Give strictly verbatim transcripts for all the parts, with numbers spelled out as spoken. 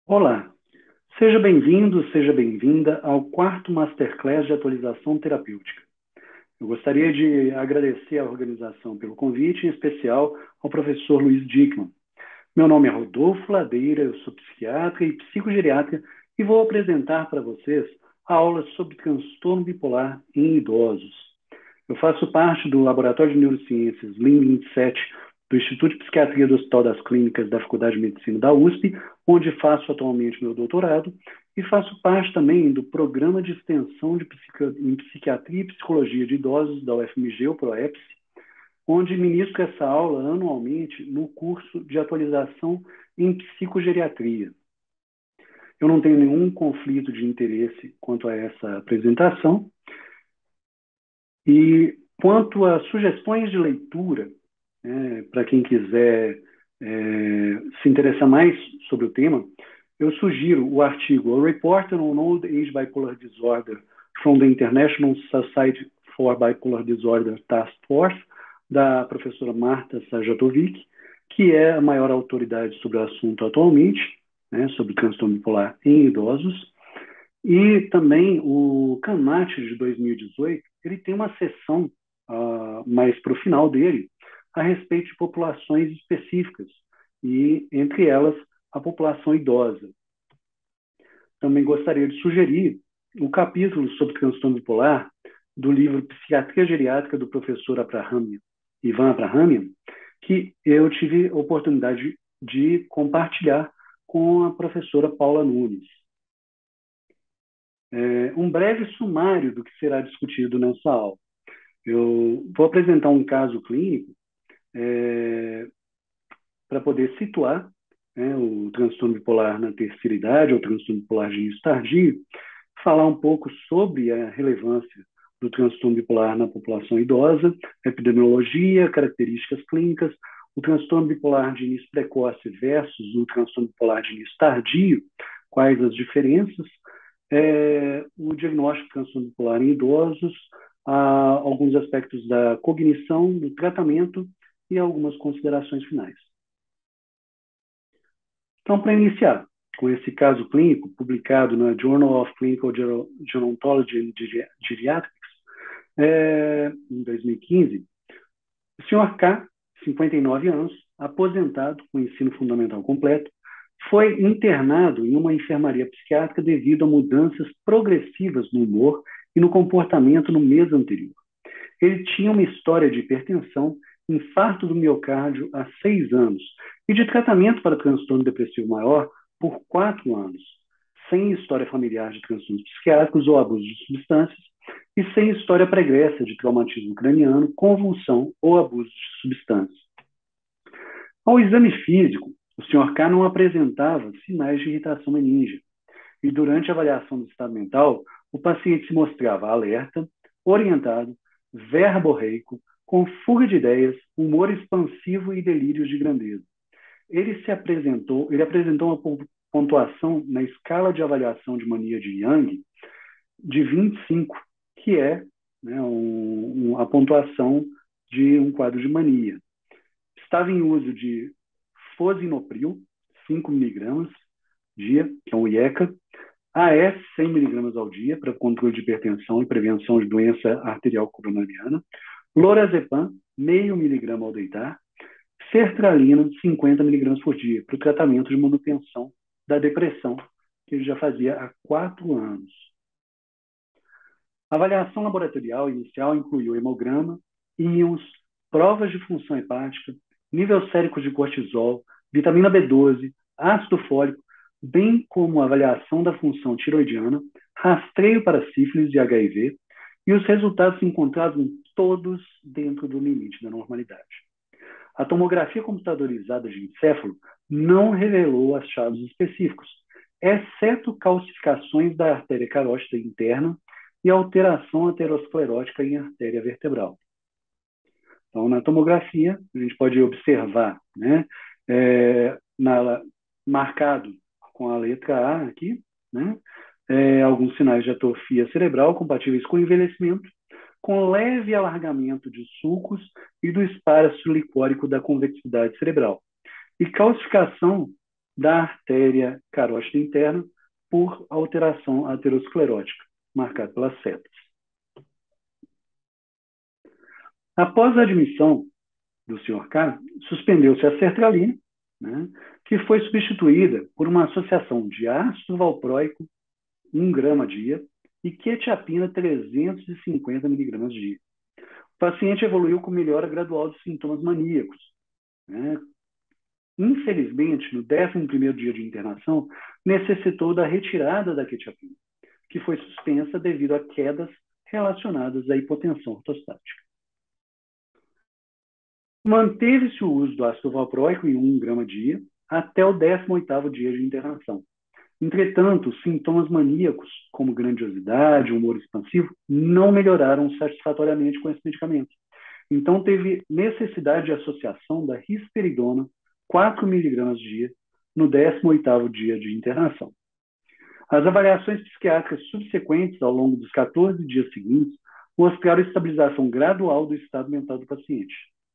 Olá, seja bem-vindo, seja bem-vinda ao quarto Masterclass de Atualização Terapêutica. Eu gostaria de agradecer à organização pelo convite, em especial ao professor Luiz Dickmann. Meu nome é Rodolfo Ladeira, eu sou psiquiatra e psicogeriatra e vou apresentar para vocês a aula sobre transtorno bipolar em idosos. Eu faço parte do Laboratório de Neurociências L I M vinte e sete do Instituto de Psiquiatria do Hospital das Clínicas da Faculdade de Medicina da U S P, onde faço atualmente meu doutorado, e faço parte também do Programa de Extensão de Psiqui- em Psiquiatria e Psicologia de Idosos da U F M G, o PROEPS, onde ministro essa aula anualmente no curso de atualização em psicogeriatria. Eu não tenho nenhum conflito de interesse quanto a essa apresentação, e quanto a sugestões de leitura, né, para quem quiser é, se interessar mais sobre o tema, eu sugiro o artigo A Report on Old Age Bipolar Disorder from the International Society for Bipolar Disorder Task Force, da professora Marta Sajatovic, que é a maior autoridade sobre o assunto atualmente, né, sobre transtorno bipolar em idosos. E também o CANMAT de dois mil e dezoito, ele tem uma seção uh, mais para o final dele, a respeito de populações específicas, e entre elas a população idosa. Também gostaria de sugerir o capítulo sobre transtorno bipolar do livro Psiquiatria Geriátrica do professor Abrahamian, Ivan Abrahamian, que eu tive a oportunidade de compartilhar com a professora Paula Nunes. É, um breve sumário do que será discutido nessa aula. Eu vou apresentar um caso clínico é, para poder situar, né, o transtorno bipolar na terceira idade, ou transtorno bipolar de início tardio, falar um pouco sobre a relevância do transtorno bipolar na população idosa, epidemiologia, características clínicas, o transtorno bipolar de início precoce versus o transtorno bipolar de início tardio, quais as diferenças, é, o diagnóstico de transtorno bipolar em idosos, há alguns aspectos da cognição, do tratamento e algumas considerações finais. Então, para iniciar com esse caso clínico, publicado na Journal of Clinical Gerontology and Geriatrics, é, em dois mil e quinze, o senhor K, cinquenta e nove anos, aposentado com ensino fundamental completo, foi internado em uma enfermaria psiquiátrica devido a mudanças progressivas no humor e no comportamento no mês anterior. Ele tinha uma história de hipertensão, infarto do miocárdio há seis anos e de tratamento para transtorno depressivo maior por quatro anos, sem história familiar de transtornos psiquiátricos ou abuso de substâncias e sem história pregressa de traumatismo craniano, convulsão ou abuso de substâncias. Ao exame físico, o senhor K não apresentava sinais de irritação meníngea e durante a avaliação do estado mental, o paciente se mostrava alerta, orientado, verborreico, com fuga de ideias, humor expansivo e delírios de grandeza. Ele se apresentou, ele apresentou uma pontuação na escala de avaliação de mania de Young de vinte e cinco, que é, né, um, um, a pontuação de um quadro de mania. Estava em uso de fosinopril, cinco miligramas dia, que é um IECA, A S cem miligramas ao dia para controle de hipertensão e prevenção de doença arterial coronariana, lorazepam, meio miligrama ao deitar, sertralina, cinquenta miligramas por dia, para o tratamento de manutenção da depressão, que ele já fazia há quatro anos. A avaliação laboratorial inicial incluiu hemograma, íons, provas de função hepática, nível sérico de cortisol, vitamina B doze, ácido fólico, bem como a avaliação da função tiroidiana, rastreio para sífilis e H I V, e os resultados se encontravam todos dentro do limite da normalidade. A tomografia computadorizada de encéfalo não revelou achados específicos, exceto calcificações da artéria carótida interna e alteração aterosclerótica em artéria vertebral. Então, na tomografia, a gente pode observar, né, é, na, marcado com a letra A aqui, né, é, alguns sinais de atrofia cerebral compatíveis com o envelhecimento, com leve alargamento de sulcos e do espaço licórico da convexidade cerebral, e calcificação da artéria carótida interna por alteração aterosclerótica, marcada pelas setas. Após a admissão do senhor K, suspendeu-se a sertralina, né, que foi substituída por uma associação de ácido valproico, um grama dia, e quetiapina, trezentos e cinquenta miligramas dia. O paciente evoluiu com melhora gradual dos sintomas maníacos, né? Infelizmente, no décimo primeiro dia de internação, necessitou da retirada da quetiapina, que foi suspensa devido a quedas relacionadas à hipotensão ortostática. Manteve-se o uso do ácido valproico em um grama dia até o décimo oitavo dia de internação. Entretanto, sintomas maníacos, como grandiosidade, humor expansivo, não melhoraram satisfatoriamente com esse medicamento. Então, teve necessidade de associação da risperidona, quatro miligramas dia, no décimo oitavo dia de internação. As avaliações psiquiátricas subsequentes, ao longo dos quatorze dias seguintes, mostraram estabilização gradual do estado mental do paciente.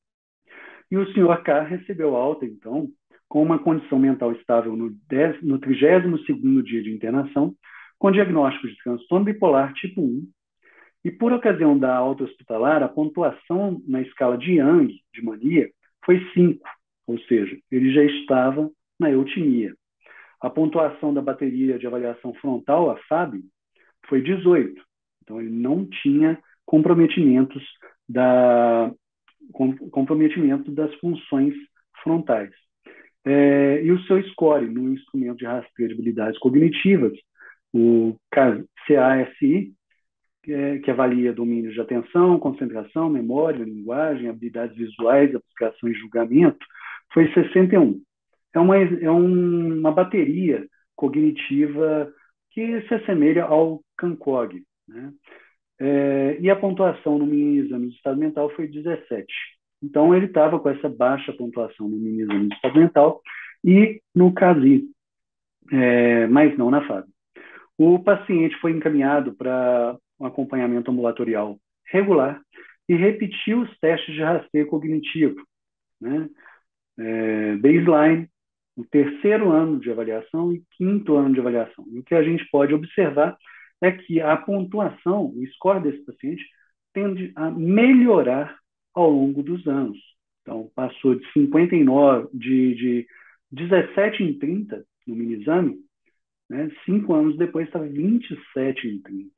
E o senhor K recebeu alta, então, com uma condição mental estável no, no trigésimo segundo dia de internação, com diagnóstico de transtorno bipolar tipo um, e por ocasião da alta hospitalar, a pontuação na escala de Young, de mania, foi cinco, ou seja, ele já estava na eutimia. A pontuação da bateria de avaliação frontal, a F A B, foi dezoito, então ele não tinha comprometimentos, da, comprometimento das funções frontais. É, e o seu score no instrumento de rastreio de habilidades cognitivas, o C A S I, que, é, que avalia domínios de atenção, concentração, memória, linguagem, habilidades visuais, aplicação e julgamento, foi sessenta e um. É uma, é um, uma bateria cognitiva que se assemelha ao CANCOG, né? É, e a pontuação no mini exame de estado mental foi dezessete. Então, ele estava com essa baixa pontuação no mini exame de estado mental e no CASI, é, mas não na F A B. O paciente foi encaminhado para um acompanhamento ambulatorial regular e repetiu os testes de rastreio cognitivo, né? É, baseline, o terceiro ano de avaliação e quinto ano de avaliação. E o que a gente pode observar é que a pontuação, o score desse paciente, tende a melhorar ao longo dos anos. Então, passou de cinquenta e nove, de, de dezessete em trinta no mini-exame, né? Cinco anos depois está vinte e sete em trinta.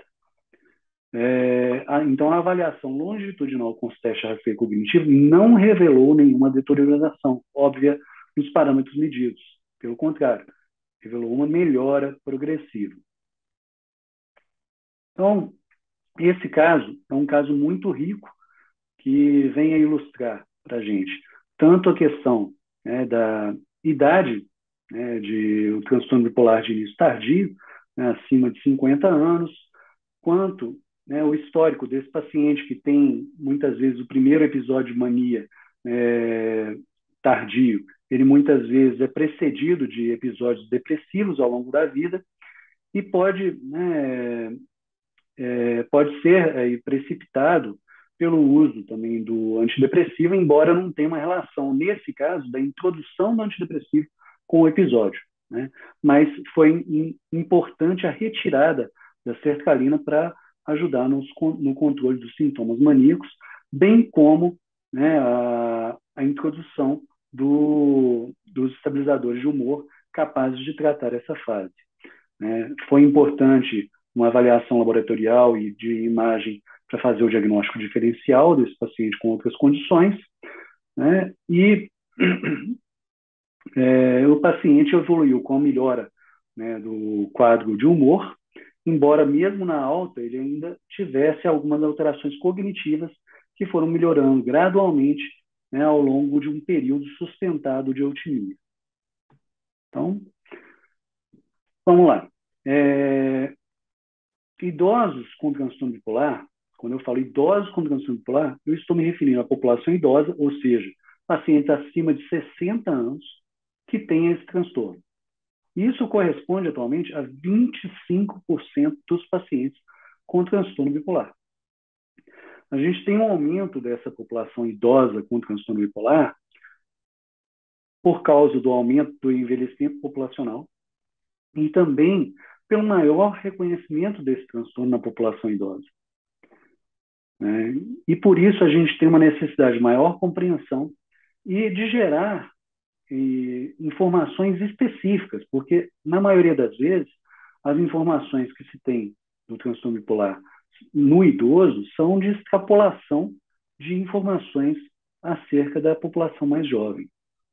É, a, então, a avaliação longitudinal com os testes de rastreio cognitivo não revelou nenhuma deterioração óbvia nos parâmetros medidos. Pelo contrário, revelou uma melhora progressiva. Então, esse caso é um caso muito rico que vem a ilustrar para a gente tanto a questão, né, da idade, né, de o transtorno bipolar de início tardio, né, acima de cinquenta anos, quanto, né, o histórico desse paciente que tem, muitas vezes, o primeiro episódio de mania é, tardio, ele muitas vezes é precedido de episódios depressivos ao longo da vida e pode, né, é, pode ser é, precipitado pelo uso também do antidepressivo, embora não tenha uma relação, nesse caso, da introdução do antidepressivo com o episódio, né? Mas foi in, importante a retirada da sertralina para ajudar nos, no controle dos sintomas maníacos, bem como, né, a, a introdução do, dos estabilizadores de humor capazes de tratar essa fase. Né? Foi importante uma avaliação laboratorial e de imagem para fazer o diagnóstico diferencial desse paciente com outras condições, né? E é, o paciente evoluiu com a melhora, né, do quadro de humor, embora mesmo na alta ele ainda tivesse algumas alterações cognitivas que foram melhorando gradualmente, né, ao longo de um período sustentado de eutimia. Então, vamos lá. É, idosos com transtorno bipolar, quando eu falo idosos com transtorno bipolar, eu estou me referindo à população idosa, ou seja, pacientes acima de sessenta anos que têm esse transtorno. Isso corresponde atualmente a vinte e cinco por cento dos pacientes com transtorno bipolar. A gente tem um aumento dessa população idosa com transtorno bipolar por causa do aumento do envelhecimento populacional e também pelo maior reconhecimento desse transtorno na população idosa. Né? E por isso a gente tem uma necessidade de maior compreensão e de gerar e, informações específicas, porque na maioria das vezes as informações que se tem do transtorno bipolar no idoso são de extrapolação de informações acerca da população mais jovem.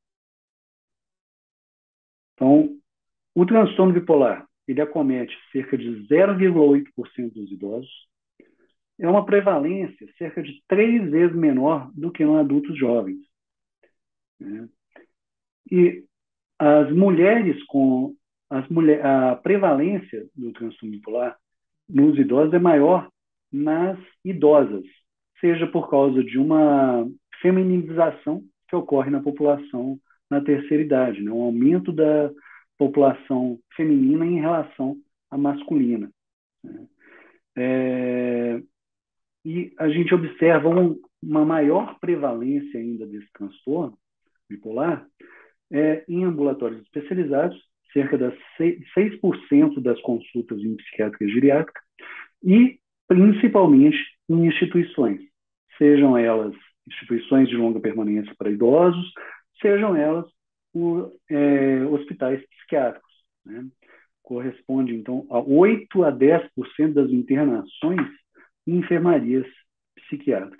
Então, o transtorno bipolar, ele acomete cerca de zero vírgula oito por cento dos idosos, é uma prevalência cerca de três vezes menor do que em adultos jovens. Né? E as mulheres com as mulher, a prevalência do transtorno bipolar nos idosos é maior nas idosas, seja por causa de uma feminização que ocorre na população na terceira idade, né? Um aumento da população feminina em relação à masculina. Né? É, e a gente observa um, uma maior prevalência ainda desse transtorno bipolar é, em ambulatórios especializados, cerca de seis por cento das consultas em psiquiatria geriátrica, e principalmente em instituições, sejam elas instituições de longa permanência para idosos, sejam elas o, é, hospitais psiquiátricos. Né? Corresponde, então, a oito a dez por cento das internações em enfermarias psiquiátricas.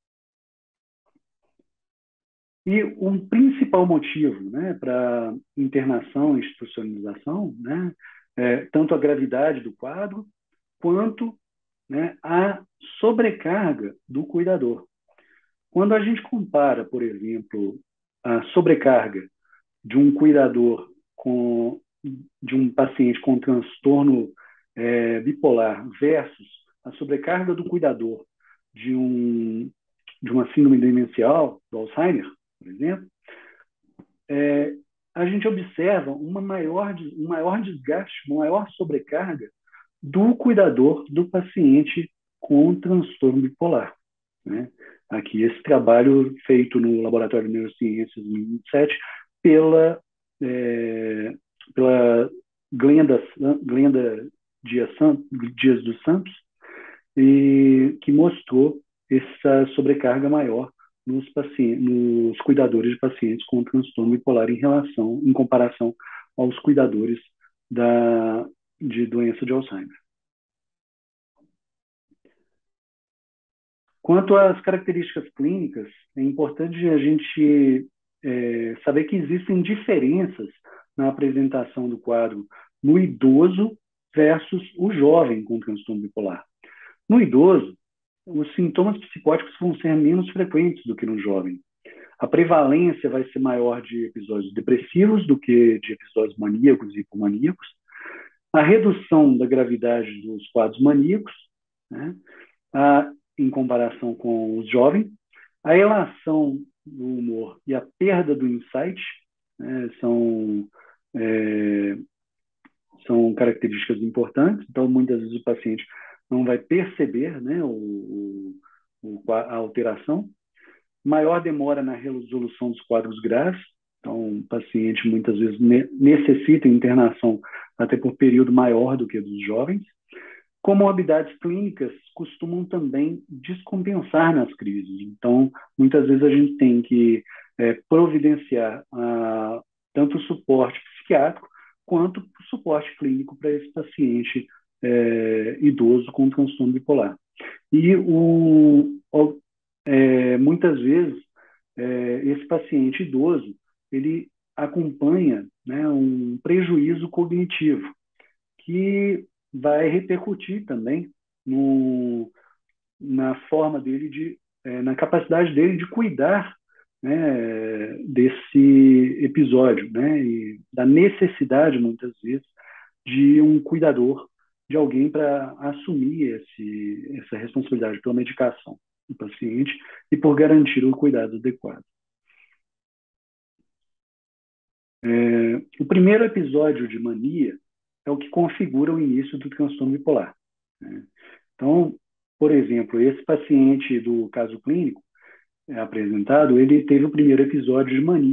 E um principal motivo, né, para internação e institucionalização, né, é tanto a gravidade do quadro, quanto, né, a sobrecarga do cuidador. Quando a gente compara, por exemplo, a sobrecarga de um cuidador com, de um paciente com transtorno é, bipolar versus a sobrecarga do cuidador de, um, de uma síndrome demencial, do Alzheimer, por exemplo, é, a gente observa uma maior, um maior desgaste, uma maior sobrecarga do cuidador do paciente com transtorno bipolar. Né? Aqui, esse trabalho feito no Laboratório de Neurociências em dois mil e vinte e sete pela, é, pela Glenda, Glenda Dias, Dias dos Santos, e que mostrou essa sobrecarga maior nos, pacientes, nos cuidadores de pacientes com transtorno bipolar em relação, em comparação aos cuidadores da, de doença de Alzheimer. Quanto às características clínicas, é importante a gente é, saber que existem diferenças na apresentação do quadro no idoso versus o jovem com transtorno bipolar. No idoso, os sintomas psicóticos vão ser menos frequentes do que no jovem. A prevalência vai ser maior de episódios depressivos do que de episódios maníacos e hipomaníacos. A redução da gravidade dos quadros maníacos, né, a, em comparação com os jovens, a relação do humor e a perda do insight, né, são, é, são características importantes. Então, muitas vezes o paciente não vai perceber, né, o, o, a alteração. Maior demora na resolução dos quadros graves. Então, o paciente muitas vezes ne necessita internação até por período maior do que dos jovens. Comorbidades clínicas costumam também descompensar nas crises. Então, muitas vezes a gente tem que é, providenciar ah, tanto o suporte psiquiátrico quanto o suporte clínico para esse paciente é, idoso com transtorno bipolar. E o, o, é, muitas vezes é, esse paciente idoso ele acompanha, né, um prejuízo cognitivo que vai repercutir também no, na forma dele de, é, na capacidade dele de cuidar, né, desse episódio, né, e da necessidade muitas vezes de um cuidador, de alguém para assumir esse, essa responsabilidade pela medicação do paciente e por garantir o cuidado adequado. É, o primeiro episódio de mania é o que configura o início do transtorno bipolar. Né? Então, por exemplo, esse paciente do caso clínico é, apresentado, ele teve o primeiro episódio de mania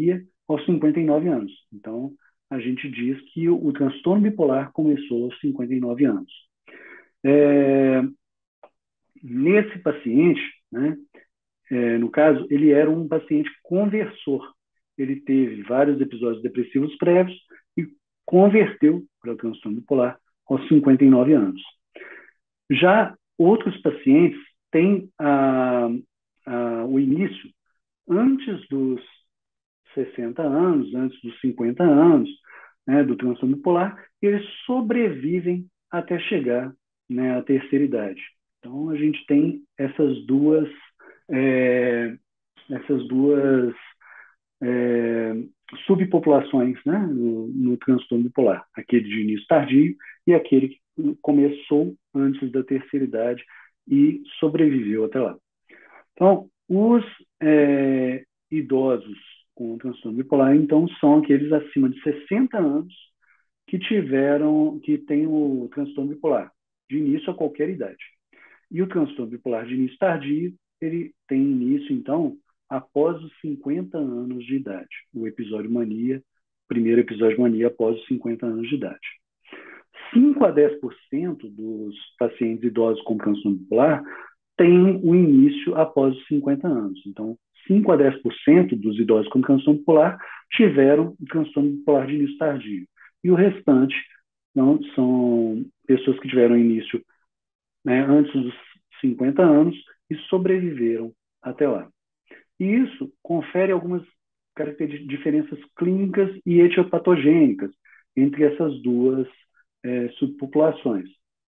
aos cinquenta e nove anos. Então, a gente diz que o, o transtorno bipolar começou aos cinquenta e nove anos. É, nesse paciente, né, é, no caso, ele era um paciente conversor. Ele teve vários episódios depressivos prévios e converteu para o transtorno bipolar aos cinquenta e nove anos. Já outros pacientes têm a, a, o início antes dos sessenta anos, antes dos cinquenta anos, né, do transtorno bipolar, e eles sobrevivem até chegar, né, à terceira idade. Então, a gente tem essas duas, é, essas duas é, subpopulações, né, no, no transtorno bipolar, aquele de início tardio e aquele que começou antes da terceira idade e sobreviveu até lá. Então, os é, idosos com transtorno bipolar, então, são aqueles acima de sessenta anos que tiveram, que têm o transtorno bipolar, de início a qualquer idade. E o transtorno bipolar de início tardio, ele tem início, então, após os cinquenta anos de idade. O episódio mania, o primeiro episódio mania após os cinquenta anos de idade. cinco a dez por cento dos pacientes idosos com transtorno bipolar têm o início após os cinquenta anos. Então, cinco a dez por cento dos idosos com transtorno bipolar tiveram o transtorno bipolar de início tardio. E o restante não, são pessoas que tiveram início, né, antes dos cinquenta anos e sobreviveram até lá. E isso confere algumas diferenças clínicas e etiopatogênicas entre essas duas é, subpopulações.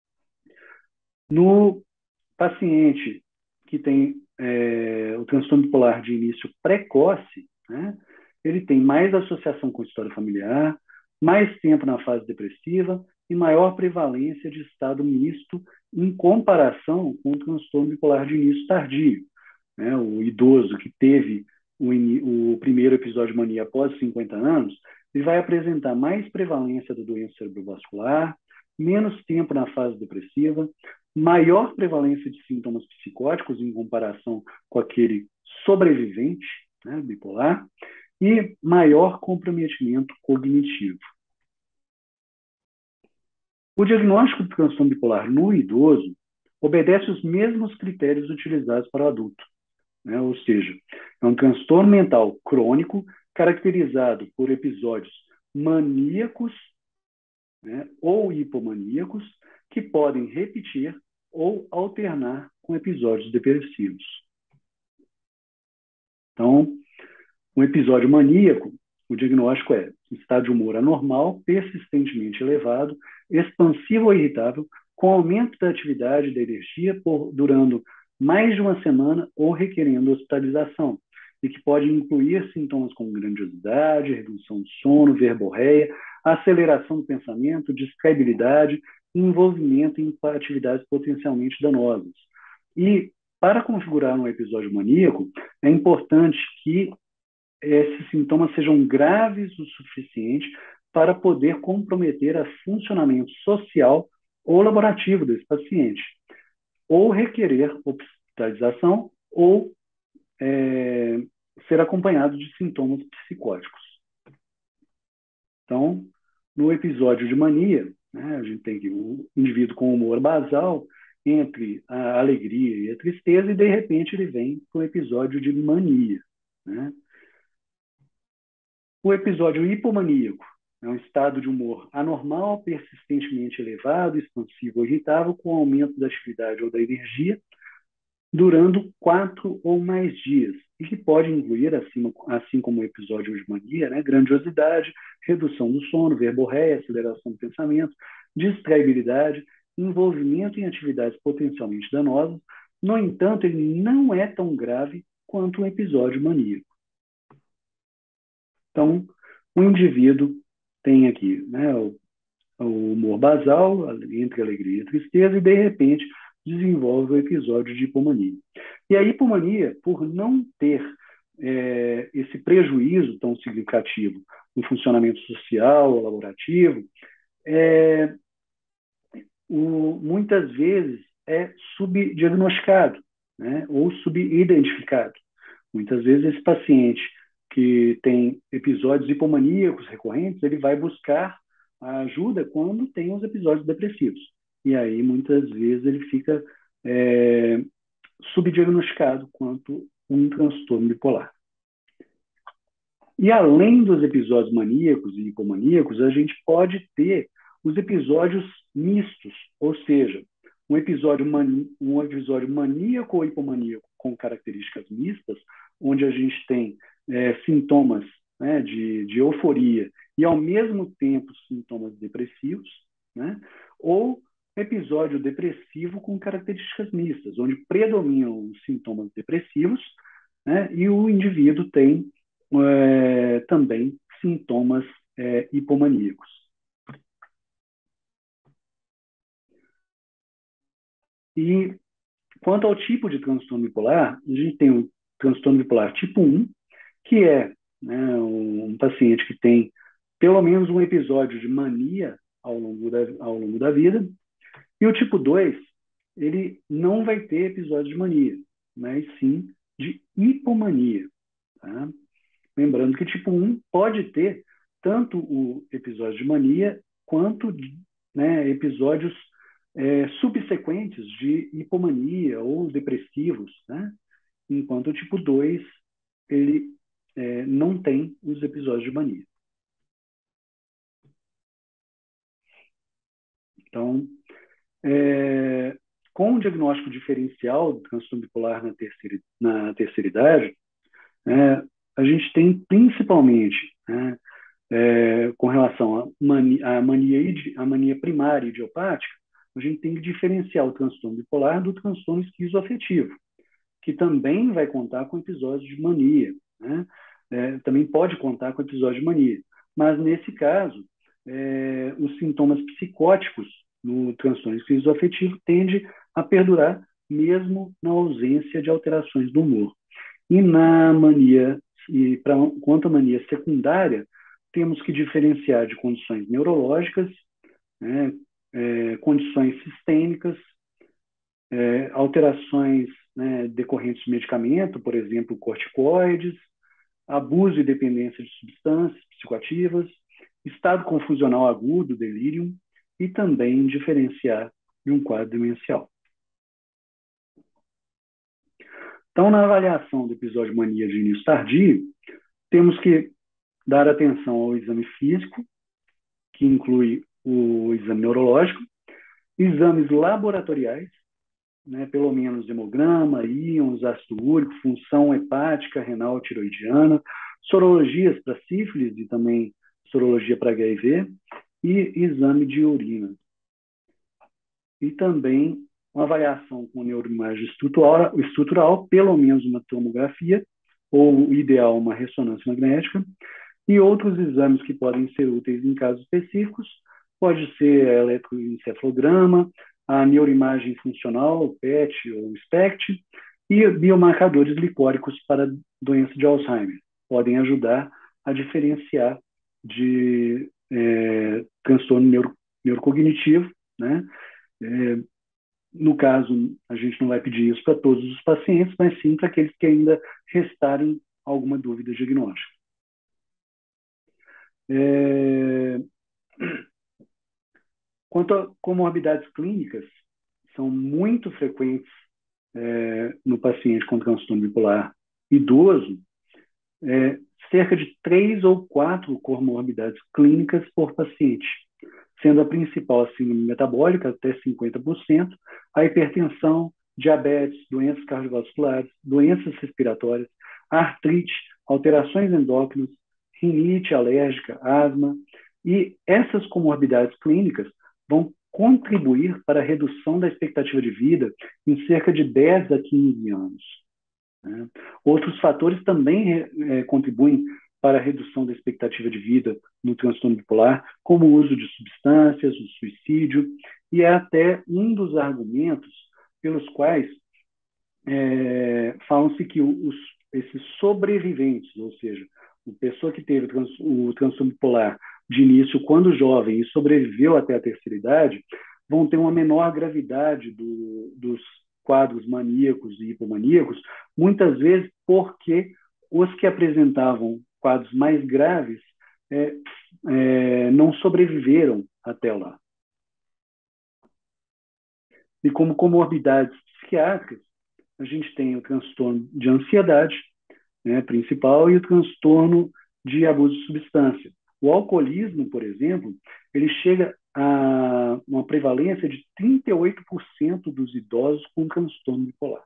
No paciente que tem é, o transtorno bipolar de início precoce, né, ele tem mais associação com história familiar, mais tempo na fase depressiva e maior prevalência de estado misto em comparação com o transtorno bipolar de início tardio. Né? O idoso que teve o, o primeiro episódio de mania após cinquenta anos, ele vai apresentar mais prevalência da doença cerebrovascular, menos tempo na fase depressiva, maior prevalência de sintomas psicóticos em comparação com aquele sobrevivente, né, bipolar, e maior comprometimento cognitivo. O diagnóstico do transtorno bipolar no idoso obedece os mesmos critérios utilizados para o adulto, né? Ou seja, é um transtorno mental crônico caracterizado por episódios maníacos, né, ou hipomaníacos que podem repetir ou alternar com episódios depressivos. Então, um episódio maníaco, o diagnóstico é estado de humor anormal, persistentemente elevado, expansivo ou irritável, com aumento da atividade e da energia por, durando mais de uma semana ou requerendo hospitalização, e que pode incluir sintomas como grandiosidade, redução de sono, verborreia, aceleração do pensamento, distraibilidade, envolvimento em atividades potencialmente danosas. E, para configurar um episódio maníaco, é importante que esses sintomas sejam graves o suficiente para poder comprometer o funcionamento social ou laborativo desse paciente, ou requerer hospitalização ou é, ser acompanhado de sintomas psicóticos. Então, no episódio de mania, né, a gente tem o indivíduo com humor basal entre a alegria e a tristeza, e de repente ele vem para um episódio de mania. Né? O episódio hipomaníaco é um estado de humor anormal, persistentemente elevado, expansivo ou irritável, com aumento da atividade ou da energia, durando quatro ou mais dias, e que pode incluir, assim, assim como o episódio de mania, né, grandiosidade, redução do sono, verborreia, aceleração do pensamento, distraibilidade, envolvimento em atividades potencialmente danosas. No entanto, ele não é tão grave quanto um episódio maníaco. Então, o indivíduo tem aqui, né, o, o humor basal, entre alegria e tristeza, e de repente desenvolve o episódio de hipomania. E a hipomania, por não ter é, esse prejuízo tão significativo no funcionamento social, laborativo, é, o, muitas vezes é subdiagnosticado, né, ou subidentificado. Muitas vezes esse paciente que tem episódios hipomaníacos recorrentes, ele vai buscar a ajuda quando tem os episódios depressivos. E aí, muitas vezes, ele fica é, subdiagnosticado quanto um transtorno bipolar. E além dos episódios maníacos e hipomaníacos, a gente pode ter os episódios mistos, ou seja, um episódio, mani um episódio maníaco ou hipomaníaco com características mistas, onde a gente tem é, sintomas, né, de, de euforia e, ao mesmo tempo, sintomas depressivos, né, ou episódio depressivo com características mistas, onde predominam os sintomas depressivos, né, e o indivíduo tem é, também sintomas é, hipomaníacos. E quanto ao tipo de transtorno bipolar, a gente tem o transtorno bipolar tipo um, que é, né, um paciente que tem pelo menos um episódio de mania ao longo da, ao longo da vida. E o tipo dois, ele não vai ter episódio de mania, mas sim de hipomania. Tá? Lembrando que tipo um pode ter tanto o episódio de mania quanto, né, episódios é, subsequentes de hipomania ou depressivos, né? Enquanto o tipo dois ele é, não tem os episódios de mania. Então, é, com o diagnóstico diferencial do transtorno bipolar na terceira, na terceira idade, é, a gente tem principalmente, né, é, com relação à mania, mania, mania primária idiopática, a gente tem que diferenciar o transtorno bipolar do transtorno esquizoafetivo, que também vai contar com episódios de mania, né? É, também pode contar com episódios de mania. Mas, nesse caso, é, os sintomas psicóticos no transtorno esquizoafetivo tendem a perdurar mesmo na ausência de alterações do humor. E na mania, e pra, quanto à mania secundária, temos que diferenciar de condições neurológicas, né, é, condições sistêmicas, é, alterações, né, decorrentes de medicamento, por exemplo, corticoides, abuso e dependência de substâncias psicoativas, estado confusional agudo, delírio, e também diferenciar de um quadro demencial. Então, na avaliação do episódio de mania de início tardio, temos que dar atenção ao exame físico, que inclui o exame neurológico, exames laboratoriais, né, pelo menos hemograma, íons, ácido úrico, função hepática, renal, tiroidiana, sorologias para sífilis e também sorologia para H I V, e exame de urina. E também uma avaliação com neuroimagem estrutural, estrutural, pelo menos uma tomografia, ou o ideal uma ressonância magnética, e outros exames que podem ser úteis em casos específicos, pode ser eletroencefalograma, a neuroimagem funcional, P E T ou SPECT, e biomarcadores licóricos para doença de Alzheimer. Podem ajudar a diferenciar de é, transtorno neuro, neurocognitivo, né? É, no caso, a gente não vai pedir isso para todos os pacientes, mas sim para aqueles que ainda restarem alguma dúvida diagnóstica. É... Quanto a comorbidades clínicas, são muito frequentes é, no paciente com transtorno bipolar idoso, é, cerca de três ou quatro comorbidades clínicas por paciente, sendo a principal a síndrome metabólica, até cinquenta por cento, a hipertensão, diabetes, doenças cardiovasculares, doenças respiratórias, artrite, alterações endócrinas, rinite alérgica, asma, e essas comorbidades clínicas vão contribuir para a redução da expectativa de vida em cerca de dez a quinze anos. Né? Outros fatores também é, contribuem para a redução da expectativa de vida no transtorno bipolar, como o uso de substâncias, o suicídio, e é até um dos argumentos pelos quais é, falam-se que os, esses sobreviventes, ou seja, a pessoa que teve trans, o transtorno bipolar de início quando jovem e sobreviveu até a terceira idade, vão ter uma menor gravidade do, dos quadros maníacos e hipomaníacos, muitas vezes porque os que apresentavam quadros mais graves é, é, não sobreviveram até lá. E como comorbidades psiquiátricas, a gente tem o transtorno de ansiedade, né, principal, e o transtorno de abuso de substância. O alcoolismo, por exemplo, ele chega a uma prevalência de trinta e oito por cento dos idosos com transtorno bipolar.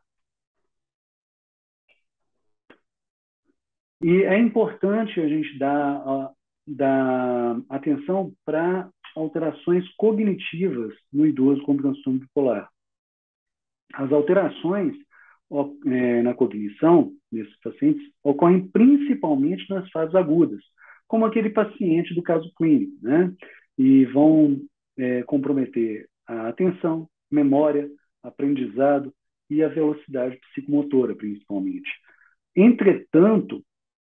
E é importante a gente dar, dar atenção para alterações cognitivas no idoso com transtorno bipolar. As alterações é, na cognição desses pacientes ocorrem principalmente nas fases agudas, como aquele paciente do caso clínico, né? E vão é, comprometer a atenção, memória, aprendizado e a velocidade psicomotora, principalmente. Entretanto,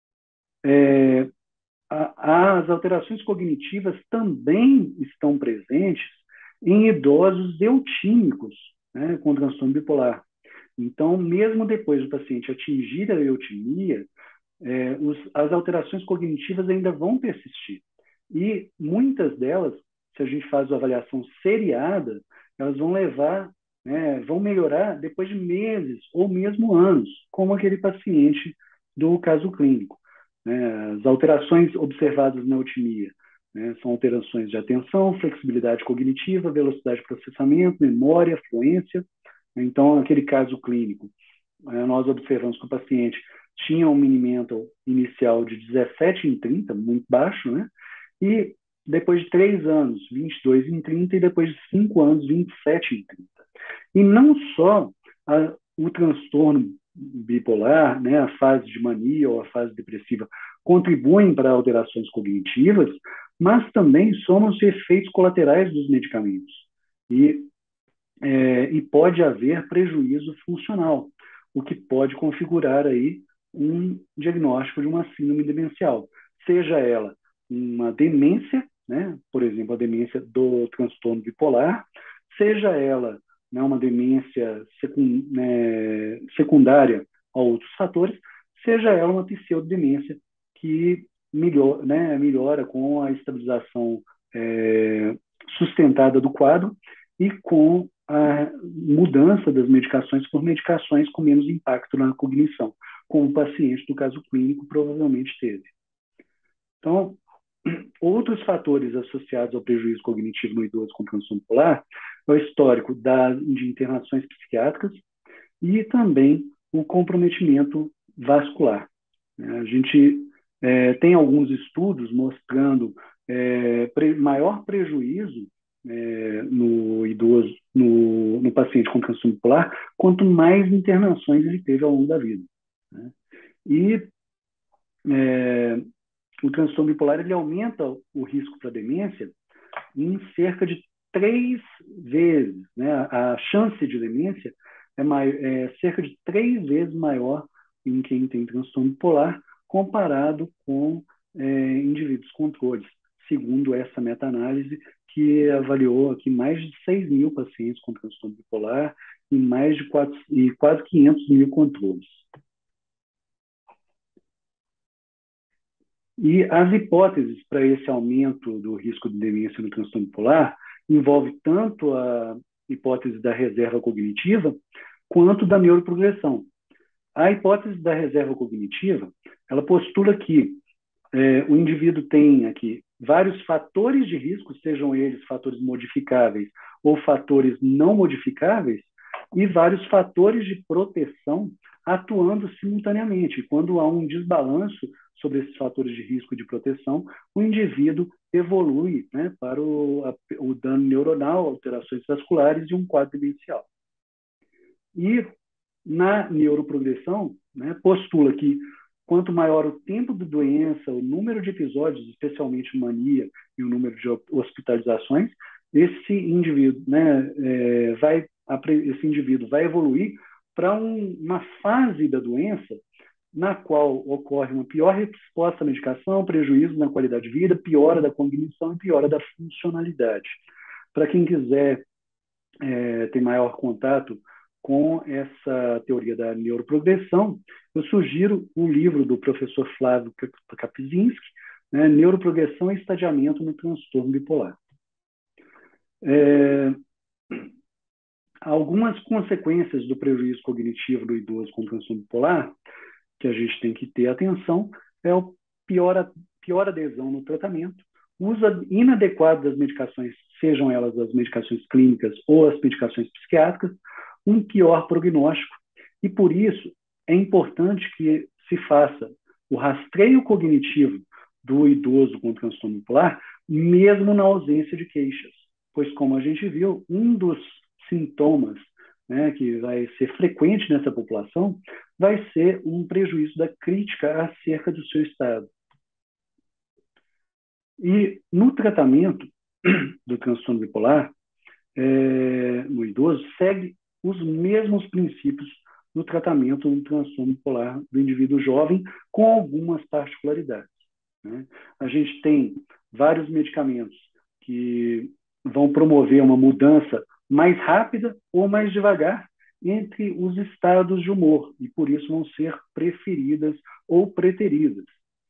é, a, as alterações cognitivas também estão presentes em idosos eutímicos, né, com transtorno bipolar. Então, mesmo depois do paciente atingir a eutimia, é, os, as alterações cognitivas ainda vão persistir. E muitas delas, se a gente faz uma avaliação seriada, elas vão levar, né, vão melhorar depois de meses ou mesmo anos, como aquele paciente do caso clínico. Né? As alterações observadas na eutimia, né, são alterações de atenção, flexibilidade cognitiva, velocidade de processamento, memória, fluência. Então, naquele caso clínico, nós observamos que o paciente tinha um mini-mental inicial de dezessete em trinta, muito baixo, né? E depois de três anos, vinte e dois em trinta, e depois de cinco anos, vinte e sete em trinta. E não só a, o transtorno bipolar, né, a fase de mania ou a fase depressiva, contribuem para alterações cognitivas, mas também somam-se efeitos colaterais dos medicamentos. E É, e pode haver prejuízo funcional, o que pode configurar aí um diagnóstico de uma síndrome demencial, seja ela uma demência, né, por exemplo, a demência do transtorno bipolar, seja ela, né, uma demência secund, né, secundária a outros fatores, seja ela uma pseudodemência que melhor, né, melhora com a estabilização é, sustentada do quadro e com a mudança das medicações por medicações com menos impacto na cognição, como o paciente do caso clínico provavelmente teve. Então, outros fatores associados ao prejuízo cognitivo no idoso com transtorno bipolar é o histórico da, de internações psiquiátricas e também o comprometimento vascular. A gente é, tem alguns estudos mostrando é, pre, maior prejuízo é, no idoso, no, no paciente com transtorno bipolar, quanto mais internações ele teve ao longo da vida. Né? E é, o transtorno bipolar ele aumenta o risco para demência em cerca de três vezes. Né? A chance de demência é, maior, é cerca de três vezes maior em quem tem transtorno bipolar comparado com é, indivíduos controles, segundo essa meta-análise que avaliou aqui mais de seis mil pacientes com transtorno bipolar e mais de quatro, e quase quinhentos mil controles. E as hipóteses para esse aumento do risco de demência no transtorno bipolar envolve tanto a hipótese da reserva cognitiva quanto da neuroprogressão. A hipótese da reserva cognitiva, ela postula que é, o indivíduo tem aqui vários fatores de risco, sejam eles fatores modificáveis ou fatores não modificáveis, e vários fatores de proteção atuando simultaneamente. Quando há um desbalanço sobre esses fatores de risco e de proteção, o indivíduo evolui, né, para o, a, o dano neuronal, alterações vasculares e um quadro demencial. E na neuroprogressão, né, postula que quanto maior o tempo de doença, o número de episódios, especialmente mania e o número de hospitalizações, esse indivíduo, né, é, vai, esse indivíduo vai evoluir para um, uma fase da doença na qual ocorre uma pior resposta à medicação, prejuízo na qualidade de vida, piora da cognição e piora da funcionalidade. Para quem quiser é, ter maior contato com essa teoria da neuroprogressão, eu sugiro o livro do professor Flávio Kapczynski, né, Neuroprogressão e Estadiamento no Transtorno Bipolar. É, algumas consequências do prejuízo cognitivo do idoso com transtorno bipolar que a gente tem que ter atenção é o pior, pior adesão no tratamento, uso inadequado das medicações, sejam elas as medicações clínicas ou as medicações psiquiátricas, um pior prognóstico, e por isso é importante que se faça o rastreio cognitivo do idoso com transtorno bipolar, mesmo na ausência de queixas, pois, como a gente viu, um dos sintomas, né, que vai ser frequente nessa população vai ser um prejuízo da crítica acerca do seu estado. E no tratamento do transtorno bipolar, é, no idoso, segue os mesmos princípios no tratamento do transtorno bipolar do indivíduo jovem, com algumas particularidades, né? A gente tem vários medicamentos que vão promover uma mudança mais rápida ou mais devagar entre os estados de humor, e por isso vão ser preferidas ou preteridas.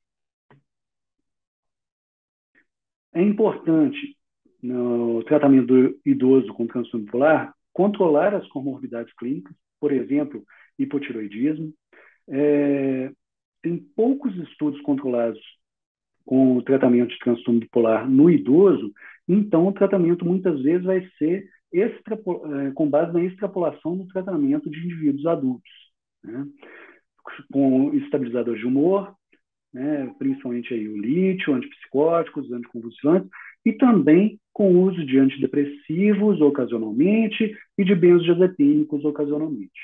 É importante, no tratamento do idoso com transtorno bipolar, controlar as comorbidades clínicas, por exemplo, hipotiroidismo. É, tem poucos estudos controlados com o tratamento de transtorno bipolar no idoso, então o tratamento muitas vezes vai ser com base na extrapolação do tratamento de indivíduos adultos, né? Com estabilizadores de humor, né? Principalmente aí o lítio, antipsicóticos, anticonvulsivantes, e também com o uso de antidepressivos ocasionalmente e de benzodiazepínicos ocasionalmente.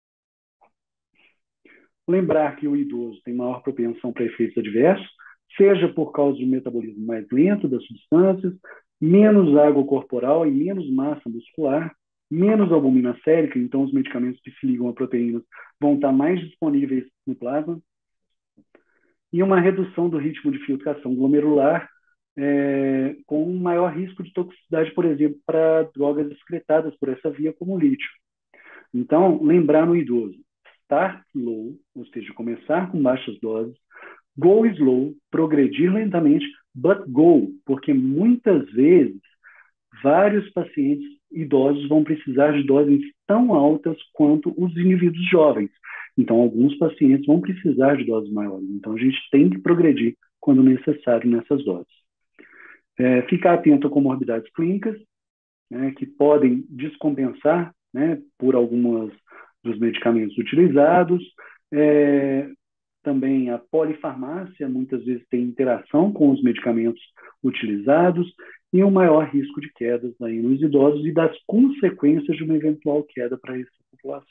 Lembrar que o idoso tem maior propensão para efeitos adversos, seja por causa de um metabolismo mais lento das substâncias, menos água corporal e menos massa muscular, menos albumina sérica, então os medicamentos que se ligam a proteínas vão estar mais disponíveis no plasma, e uma redução do ritmo de filtração glomerular, é, com um maior risco de toxicidade, por exemplo, para drogas excretadas por essa via, como o lítio. Então, lembrar no idoso, start low, ou seja, começar com baixas doses, go slow, progredir lentamente, but go, porque muitas vezes vários pacientes idosos vão precisar de doses tão altas quanto os indivíduos jovens. Então, alguns pacientes vão precisar de doses maiores. Então, a gente tem que progredir quando necessário nessas doses. É, ficar atento a comorbidades clínicas, né, que podem descompensar, né, por alguns dos medicamentos utilizados. É, também a polifarmácia, muitas vezes tem interação com os medicamentos utilizados, e um maior risco de quedas aí nos idosos e das consequências de uma eventual queda para essa população.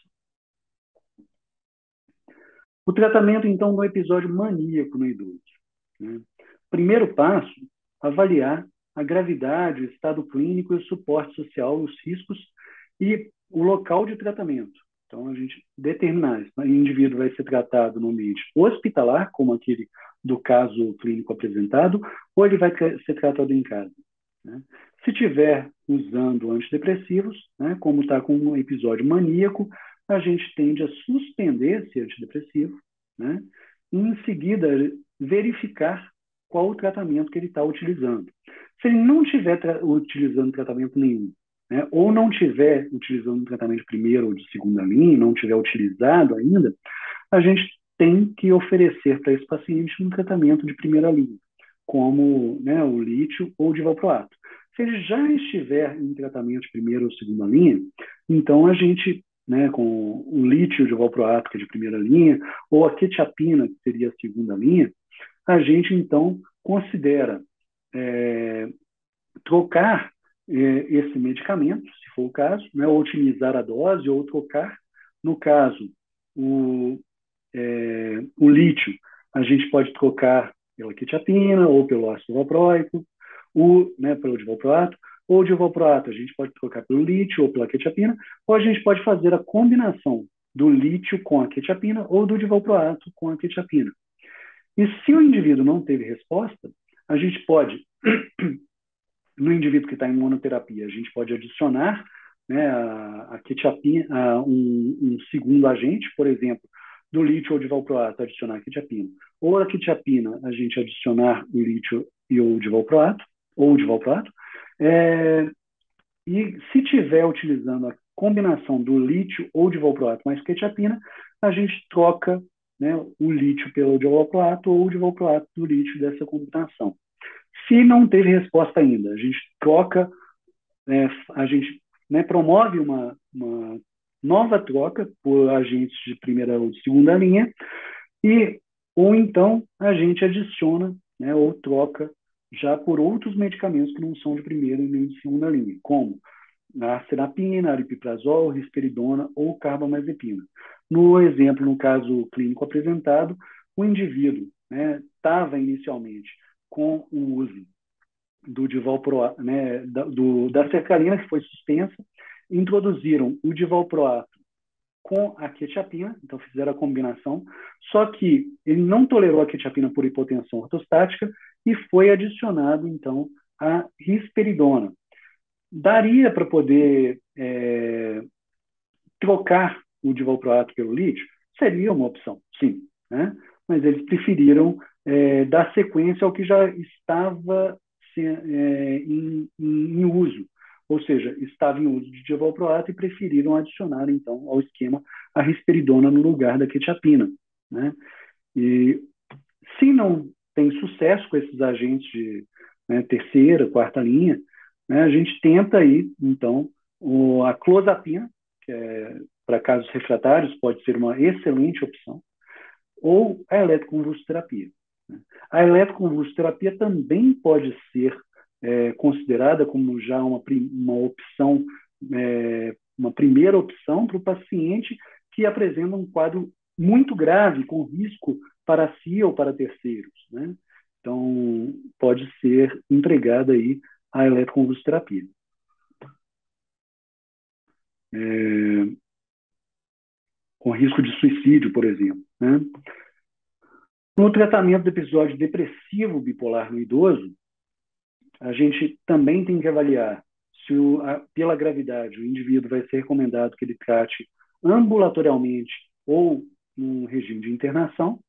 O tratamento, então, do episódio maníaco no idoso, né? Primeiro passo, avaliar a gravidade, o estado clínico e o suporte social, os riscos e o local de tratamento. Então, a gente determinar se o indivíduo vai ser tratado no ambiente hospitalar, como aquele do caso clínico apresentado, ou ele vai ser tratado em casa, né? Se estiver usando antidepressivos, né, como está com um episódio maníaco, a gente tende a suspender esse antidepressivo, né, e em seguida verificar qual o tratamento que ele está utilizando. Se ele não estiver tra utilizando tratamento nenhum, né, ou não estiver utilizando um tratamento de primeira ou de segunda linha, não tiver utilizado ainda, a gente tem que oferecer para esse paciente um tratamento de primeira linha, como, né, o lítio ou o divalproato. Se ele já estiver em tratamento de primeira ou segunda linha, então a gente, né, com o lítio de divalproato, que é de primeira linha, ou a quetiapina, que seria a segunda linha, a gente então considera é, trocar é, esse medicamento, se for o caso, né, ou otimizar a dose, ou trocar. No caso, o, é, o lítio, a gente pode trocar pela quetiapina ou pelo ácido valproico, o, né, pelo divalproato, ou o divalproato, a gente pode trocar pelo lítio ou pela quetiapina, ou a gente pode fazer a combinação do lítio com a quetiapina ou do divalproato com a quetiapina. E se o indivíduo não teve resposta, a gente pode, no indivíduo que está em monoterapia, a gente pode adicionar né, a, a quetiapina, a, um, um segundo agente, por exemplo, do lítio ou de valproato, adicionar a quetiapina. Ou a quetiapina, a gente adicionar o lítio e o de valproato, ou de valproato. É, e se tiver utilizando a combinação do lítio ou de valproato mais quetiapina, a gente troca, né, o lítio pelo de valproato ou o de valproato do lítio dessa combinação. Se não teve resposta ainda, a gente troca, né, a gente, né, promove uma, uma nova troca por agentes de primeira ou de segunda linha, e, ou então a gente adiciona, né, ou troca já por outros medicamentos que não são de primeira e nem de segunda linha, como a serapina, aripiprazol, risperidona ou carbamazepina. No exemplo, no caso clínico apresentado, o indivíduo estava, né, inicialmente com o uso do divalproato, né, da, do, da sertralina, que foi suspensa, introduziram o divalproato com a quetiapina, então fizeram a combinação, só que ele não tolerou a quetiapina por hipotensão ortostática e foi adicionado, então, a risperidona. Daria para poder é, trocar o divalproato pelo lítio? Seria uma opção, sim, né? Mas eles preferiram é, dar sequência ao que já estava se, é, em, em, em uso, ou seja, estava em uso de divalproato e preferiram adicionar, então, ao esquema a risperidona no lugar da quetiapina, né? E se não tem sucesso com esses agentes de, né, terceira, quarta linha, né, a gente tenta aí, então, o, a clozapina, que é, para casos refratários pode ser uma excelente opção, ou a eletroconvulsoterapia. Né? A eletroconvulsoterapia também pode ser é, considerada como já uma, uma opção, é, uma primeira opção para o paciente que apresenta um quadro muito grave, com risco para si ou para terceiros, né? Então, pode ser empregada aí a eletroconvulsoterapia. É, com risco de suicídio, por exemplo, né? No tratamento do episódio depressivo bipolar no idoso, a gente também tem que avaliar se, o, a, pela gravidade, o indivíduo vai ser recomendado que ele trate ambulatorialmente ou num regime de internação,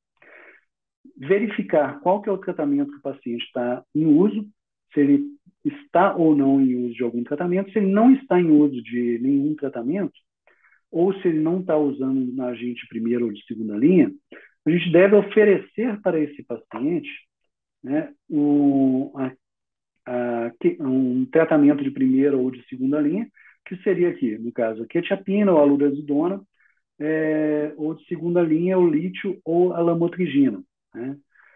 verificar qual que é o tratamento que o paciente está em uso, se ele está ou não em uso de algum tratamento, se ele não está em uso de nenhum tratamento, ou se ele não está usando um agente de primeira ou de segunda linha, a gente deve oferecer para esse paciente, né, um, a, a, um tratamento de primeira ou de segunda linha, que seria aqui, no caso, a quetiapina ou a lurazidona, é, ou de segunda linha, o lítio ou a lamotrigina, né?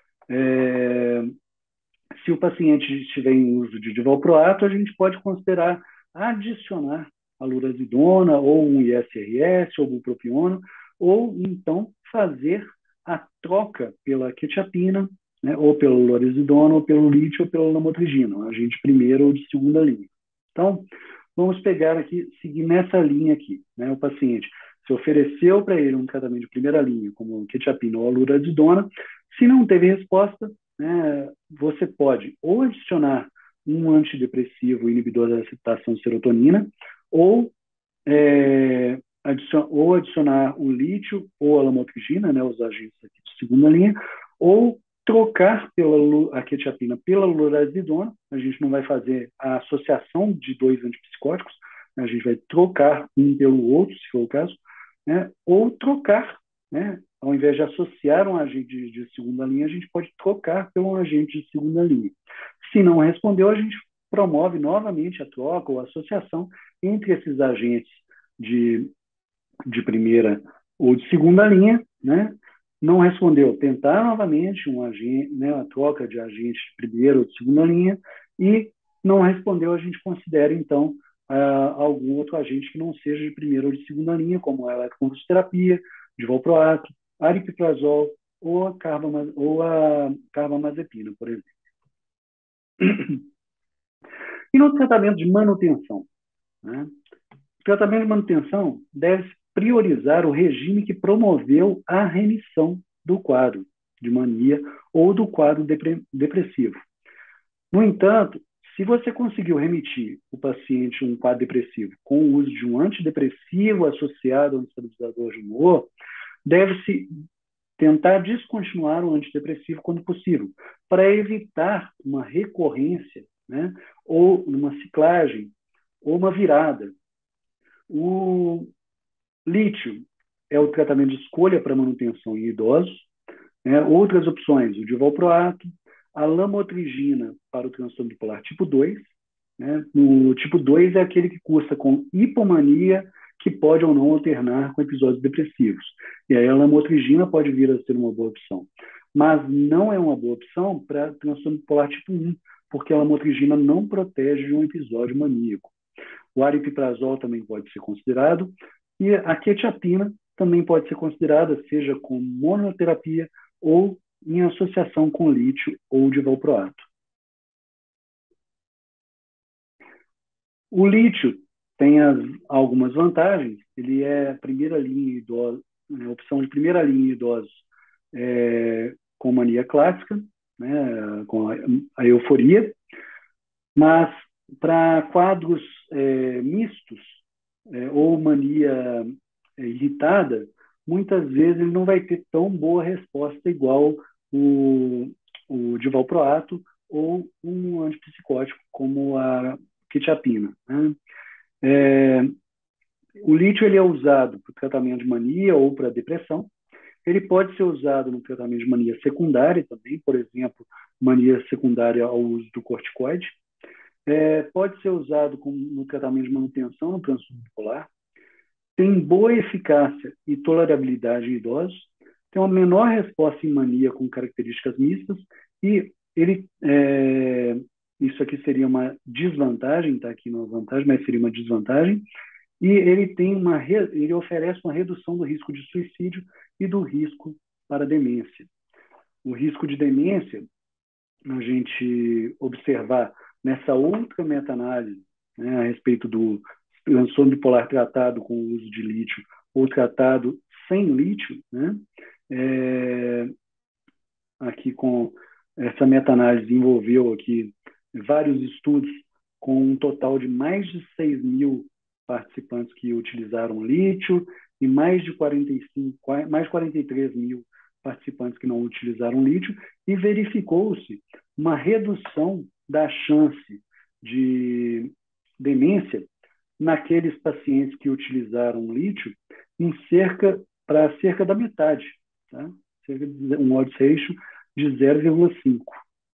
É, se o paciente estiver em uso de divalproato, a gente pode considerar adicionar a lurazidona ou um I S R S ou bupropiona, ou então fazer a troca pela quetiapina, né, ou pela lurazidona, ou pelo lítio, ou pela lamotrigina, um agente primeira ou de segunda linha. Então, vamos pegar aqui, seguir nessa linha aqui, né, o paciente se ofereceu para ele um tratamento de primeira linha, como quetiapina ou a lurazidona, se não teve resposta, né, você pode ou adicionar um antidepressivo inibidor da receptação de serotonina, ou, é, adicion, ou adicionar o lítio ou a lamotrigina, né, os agentes aqui de segunda linha, ou trocar pela, a quetiapina pela lurazidona. A gente não vai fazer a associação de dois antipsicóticos, né, a gente vai trocar um pelo outro, se for o caso, né, ou trocar, né, ao invés de associar um agente de, de segunda linha, a gente pode trocar por um agente de segunda linha. Se não respondeu, a gente promove novamente a troca ou a associação entre esses agentes de, de primeira ou de segunda linha, né? Não respondeu, tentar novamente um agente, né, a troca de agente de primeira ou de segunda linha, e não respondeu, a gente considera, então, Uh, algum outro agente que não seja de primeira ou de segunda linha, como a eletroconvulsoterapia, divalproato, aripiprazol ou a, carbama, ou a carbamazepina, por exemplo. E no tratamento de manutenção? Né? O tratamento de manutenção deve priorizar o regime que promoveu a remissão do quadro de mania ou do quadro depressivo. No entanto, Se você conseguiu remitir o paciente a um quadro depressivo com o uso de um antidepressivo associado a um estabilizador de humor, deve-se tentar descontinuar o antidepressivo quando possível, para evitar uma recorrência, né, ou uma ciclagem, ou uma virada. O lítio é o tratamento de escolha para manutenção em idosos. Né? Outras opções, o divalproato, a lamotrigina para o transtorno bipolar tipo dois. Né? O tipo dois é aquele que cursa com hipomania, que pode ou não alternar com episódios depressivos. E aí a lamotrigina pode vir a ser uma boa opção. Mas não é uma boa opção para transtorno bipolar tipo um, porque a lamotrigina não protege de um episódio maníaco. O aripiprazol também pode ser considerado, e a quetiapina também pode ser considerada, seja como monoterapia ou em associação com lítio ou divalproato. O lítio tem as, algumas vantagens. Ele é primeira linha idosa, é, opção de primeira linha em idosos é, com mania clássica, né, com a, a euforia, mas para quadros é, mistos é, ou mania é, irritada, muitas vezes ele não vai ter tão boa resposta igual o, o divalproato ou um antipsicótico como a quetiapina. Né? É, o lítio ele é usado para o tratamento de mania ou para depressão. Ele pode ser usado no tratamento de mania secundária também, por exemplo, mania secundária ao uso do corticoide. É, pode ser usado como, no tratamento de manutenção no transtorno bipolar. Tem boa eficácia e tolerabilidade em idosos. Tem uma menor resposta em mania com características mistas. E ele, é, isso aqui seria uma desvantagem, está aqui uma vantagem, mas seria uma desvantagem. E ele, tem uma, ele oferece uma redução do risco de suicídio e do risco para demência. O risco de demência, a gente observar nessa outra meta-análise, né, a respeito do transtorno bipolar tratado com o uso de lítio ou tratado sem lítio, né, é, aqui com essa meta-análise envolveu aqui vários estudos com um total de mais de seis mil participantes que utilizaram lítio e mais de quarenta e cinco, mais de quarenta e três mil participantes que não utilizaram lítio, e verificou-se uma redução da chance de demência naqueles pacientes que utilizaram lítio em cerca para cerca da metade, tá? Cerca de um odds ratio de zero vírgula cinco.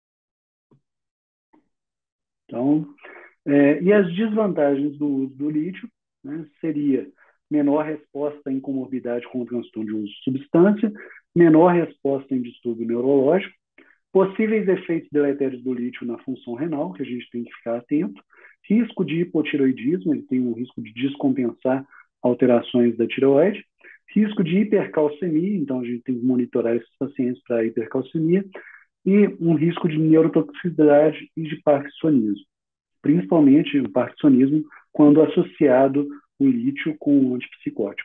Então, é, e as desvantagens do uso do lítio, né, seria menor resposta em comorbidade com o transtorno de uso de substância, menor resposta em distúrbio neurológico, possíveis efeitos deletérios do lítio na função renal, que a gente tem que ficar atento, risco de hipotiroidismo, ele tem um risco de descompensar alterações da tireoide, risco de hipercalcemia, então a gente tem que monitorar esses pacientes para hipercalcemia, e um risco de neurotoxicidade e de parkinsonismo, principalmente o parkinsonismo quando associado o lítio com o antipsicótico.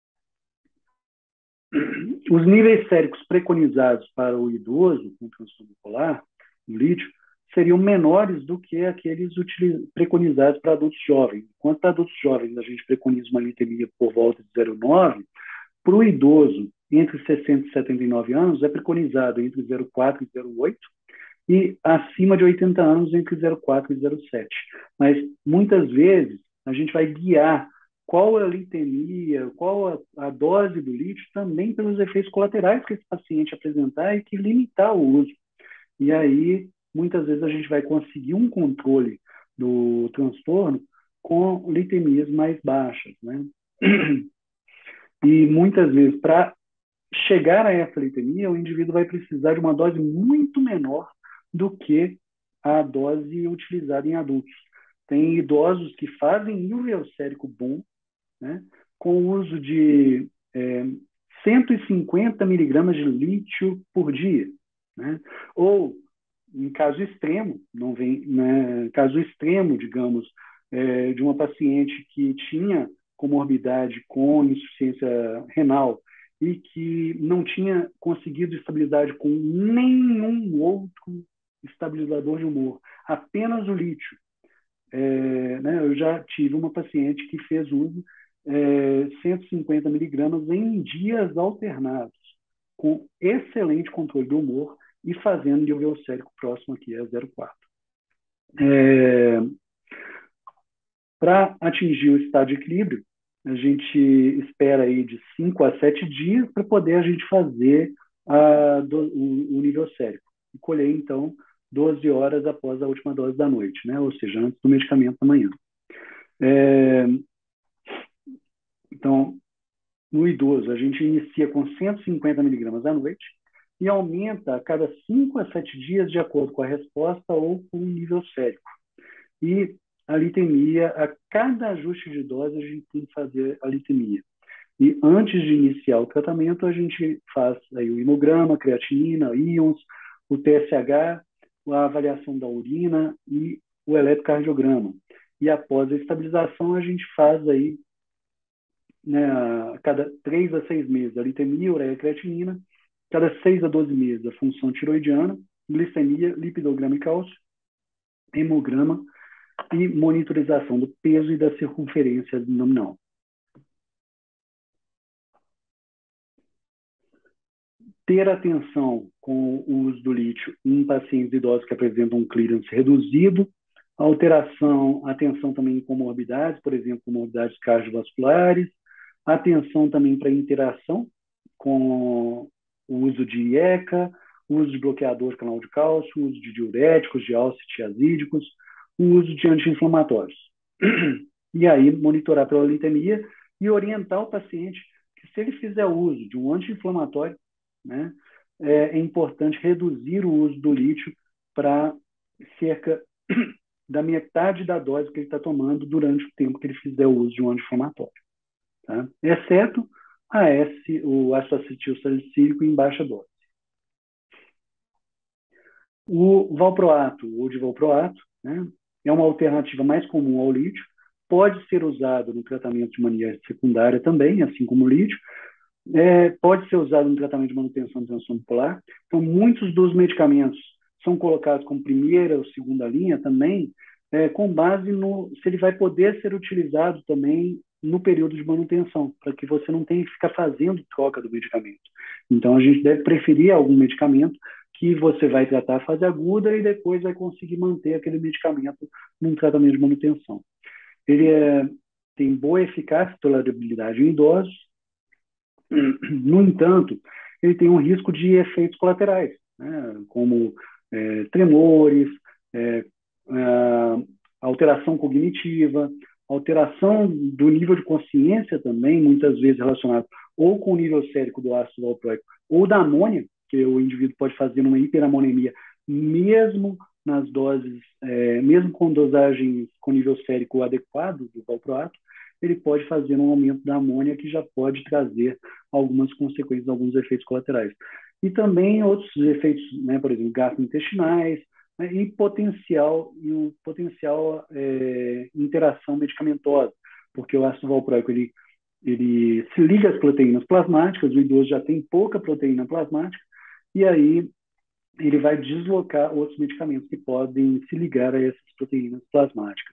Os níveis séricos preconizados para o idoso com transtorno bipolar, o lítio, seriam menores do que aqueles preconizados para adultos jovens. Enquanto para adultos jovens a gente preconiza uma litemia por volta de zero vírgula nove, para o idoso entre sessenta e setenta e nove anos é preconizado entre zero vírgula quatro e zero vírgula oito, e acima de oitenta anos entre zero vírgula quatro e zero vírgula sete. Mas muitas vezes a gente vai guiar qual a litemia, qual a, a dose do lítio, também pelos efeitos colaterais que esse paciente apresentar e que limitar o uso. E aí, muitas vezes, a gente vai conseguir um controle do transtorno com litemias mais baixas, né? E muitas vezes, para chegar a essa litemia, o indivíduo vai precisar de uma dose muito menor do que a dose utilizada em adultos. Tem idosos que fazem nível sérico bom, né, com o uso de é, cento e cinquenta miligramas de lítio por dia, né? Ou, em caso extremo, não vem, né, caso extremo, digamos, é, de uma paciente que tinha comorbidade com insuficiência renal e que não tinha conseguido estabilidade com nenhum outro estabilizador de humor, apenas o lítio. É, né, eu já tive uma paciente que fez uso é, cento e cinquenta miligramas em dias alternados, com excelente controle do humor e fazendo nível sérico próximo aqui a zero vírgula quatro. É, Para atingir o estado de equilíbrio, a gente espera aí de cinco a sete dias para poder a gente fazer a, do, o, o nível sérico. E colher, então, doze horas após a última dose da noite, né? Ou seja, antes do medicamento da manhã. É, então, no idoso, a gente inicia com cento e cinquenta miligramas à noite e aumenta a cada cinco a sete dias de acordo com a resposta ou com o nível sérico. E a litemia, a cada ajuste de dose, a gente tem que fazer a litemia. E antes de iniciar o tratamento, a gente faz aí o hemograma, creatinina, íons, o T S H, a avaliação da urina e o eletrocardiograma. E após a estabilização, a gente faz aí, né, a cada três a seis meses a litemia, ureia, creatinina, cada seis a doze meses a função tiroidiana, glicemia, lipidograma e cálcio, hemograma e monitorização do peso e da circunferência abdominal. Ter atenção com o uso do lítio em pacientes idosos que apresentam um clearance reduzido, alteração, atenção também em comorbidades, por exemplo, comorbidades cardiovasculares, atenção também para interação com o uso de I E C A, o uso de bloqueador de canal de cálcio, o uso de diuréticos, de álcitiazídicos, o uso de anti-inflamatórios. E aí monitorar pela litemia e orientar o paciente que se ele fizer uso de um anti-inflamatório, né, é, é importante reduzir o uso do lítio para cerca da metade da dose que ele está tomando durante o tempo que ele fizer o uso de um anti-inflamatório. Tá? Exceto a S, o ácido acetil salicílico em baixa dose. O valproato, ou divalproato, né, é uma alternativa mais comum ao lítio, pode ser usado no tratamento de mania secundária também, assim como o lítio, é, pode ser usado no tratamento de manutenção de tensão bipolar. Então, muitos dos medicamentos são colocados como primeira ou segunda linha também, é, com base no se ele vai poder ser utilizado também no período de manutenção, para que você não tenha que ficar fazendo troca do medicamento. Então, a gente deve preferir algum medicamento que você vai tratar a fase aguda e depois vai conseguir manter aquele medicamento num tratamento de manutenção. Ele é, tem boa eficácia e tolerabilidade em idosos. No entanto, ele tem um risco de efeitos colaterais, né, como é, tremores, é, é, alteração cognitiva, alteração do nível de consciência também, muitas vezes relacionado ou com o nível sérico do ácido valproico ou da amônia, que o indivíduo pode fazer uma hiperamonemia, mesmo nas doses, é, mesmo com dosagens com nível sérico adequado do valproato, ele pode fazer um aumento da amônia que já pode trazer algumas consequências, alguns efeitos colaterais. E também outros efeitos, né, por exemplo, gastrointestinais, né, e potencial, e o potencial é, interação medicamentosa, porque o ácido valproico ele, ele se liga às proteínas plasmáticas, o idoso já tem pouca proteína plasmática, e aí ele vai deslocar outros medicamentos que podem se ligar a essas proteínas plasmáticas.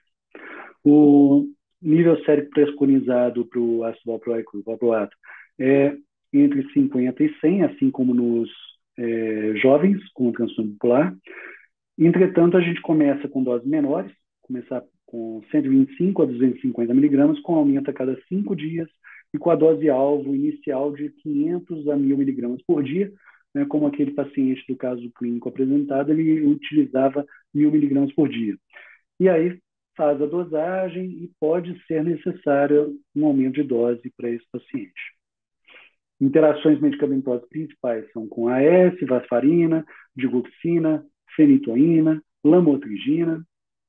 O nível sérico preconizado para o ácido valproico, o valproato, é entre cinquenta e cem, assim como nos é, jovens com transtorno bipolar. Entretanto, a gente começa com doses menores, começar com cento e vinte e cinco a duzentos e cinquenta miligramas, com aumento a cada cinco dias e com a dose-alvo inicial de quinhentos a mil miligramas por dia, né, como aquele paciente do caso clínico apresentado, ele utilizava mil miligramas por dia. E aí faz a dosagem e pode ser necessário um aumento de dose para esse paciente. Interações medicamentosas principais são com A S, varfarina, digoxina, fenitoína, lamotrigina.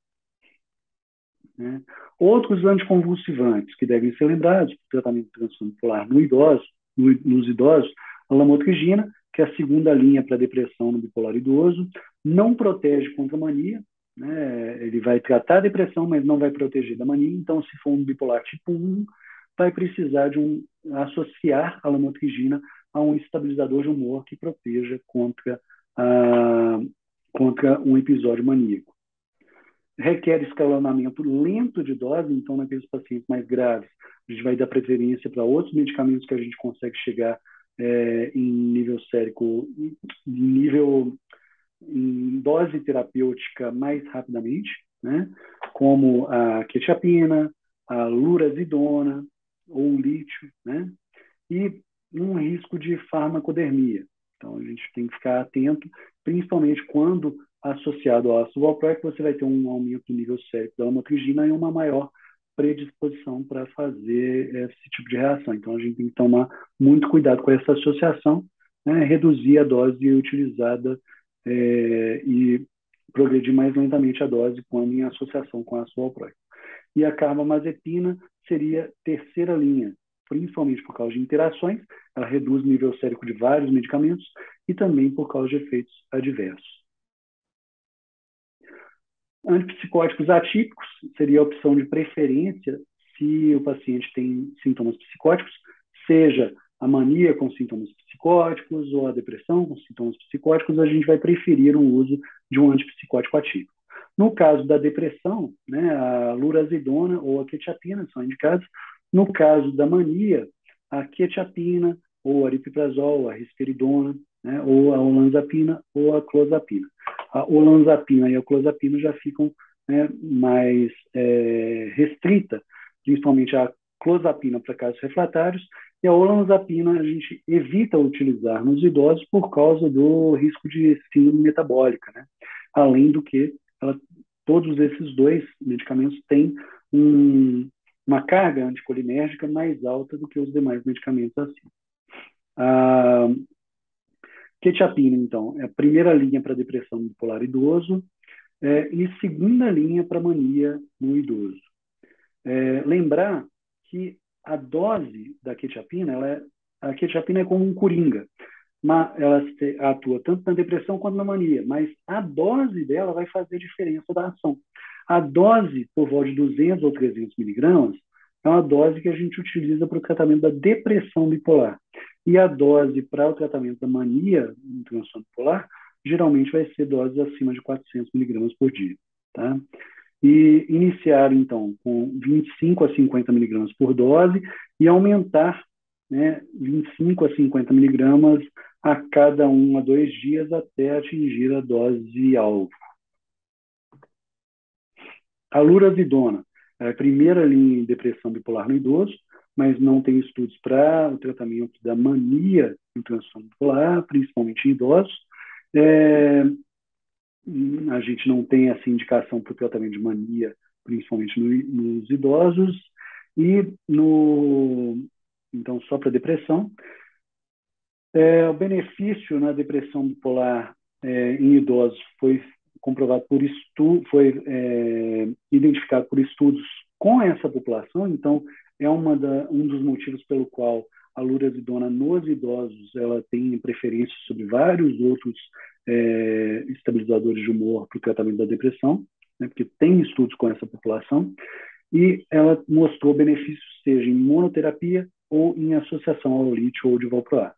Né? Outros anticonvulsivantes que devem ser lembrados para o tratamento de transtorno bipolar no idoso, no, nos idosos, a lamotrigina, que é a segunda linha para depressão no bipolar idoso, não protege contra a mania, né? Ele vai tratar a depressão, mas não vai proteger da mania. Então, se for um bipolar tipo um, vai precisar de um associar a lamotrigina a um estabilizador de humor que proteja contra a, contra um episódio maníaco. Requer escalonamento lento de dose, então, naqueles pacientes mais graves, a gente vai dar preferência para outros medicamentos que a gente consegue chegar é, em nível sérico, em nível, em dose terapêutica mais rapidamente, né? Como a quetiapina, a lurazidona ou o lítio, né? E um risco de farmacodermia. Então, a gente tem que ficar atento, principalmente quando associado ao ácido valproico, você vai ter um aumento do nível sérico da lamotrigina e uma maior predisposição para fazer esse tipo de reação. Então, a gente tem que tomar muito cuidado com essa associação, né? Reduzir a dose utilizada é, e progredir mais lentamente a dose quando em associação com ácido valproico. E a carbamazepina seria terceira linha, principalmente por causa de interações, ela reduz o nível sérico de vários medicamentos e também por causa de efeitos adversos. Antipsicóticos atípicos seria a opção de preferência se o paciente tem sintomas psicóticos, seja a mania com sintomas psicóticos ou a depressão com sintomas psicóticos, a gente vai preferir o uso de um antipsicótico atípico. No caso da depressão, né, a lurazidona ou a quetiapina são indicados. No caso da mania, a quetiapina ou aripiprazol, a risperidona, né, ou a olanzapina ou a clozapina. A olanzapina e a clozapina já ficam, né, mais é, restrita, principalmente a clozapina para casos refratários, e a olanzapina a gente evita utilizar nos idosos por causa do risco de síndrome metabólica, né? Além do que ela, todos esses dois medicamentos têm um, uma carga anticolinérgica mais alta do que os demais medicamentos assim. A quetiapina, então, é a primeira linha para depressão bipolar idoso é, e segunda linha para mania no idoso. É, lembrar que a dose da quetiapina, ela é, a quetiapina é como um coringa, mas ela atua tanto na depressão quanto na mania, mas a dose dela vai fazer diferença da ação. A dose, por volta de duzentos ou trezentos miligramas, é uma dose que a gente utiliza para o tratamento da depressão bipolar. E a dose para o tratamento da mania no transtorno bipolar, geralmente vai ser doses acima de quatrocentos miligramas por dia. Tá? E iniciar, então, com vinte e cinco a cinquenta miligramas por dose e aumentar, né, vinte e cinco a cinquenta miligramas a cada um a dois dias até atingir a dose alvo. A lurazidona é a primeira linha em depressão bipolar no idoso, mas não tem estudos para o tratamento da mania no transtorno bipolar, principalmente em idosos. É, a gente não tem essa indicação para o tratamento de mania, principalmente no, nos idosos, e no, então só para depressão. É, o benefício na depressão bipolar é, em idosos foi comprovado por estu foi é, identificado por estudos com essa população, então é uma da, um dos motivos pelo qual a lurazidona nos idosos ela tem preferência sobre vários outros é, estabilizadores de humor para o tratamento da depressão, né, porque tem estudos com essa população, e ela mostrou benefícios seja em monoterapia ou em associação ao lítio ou de valproato.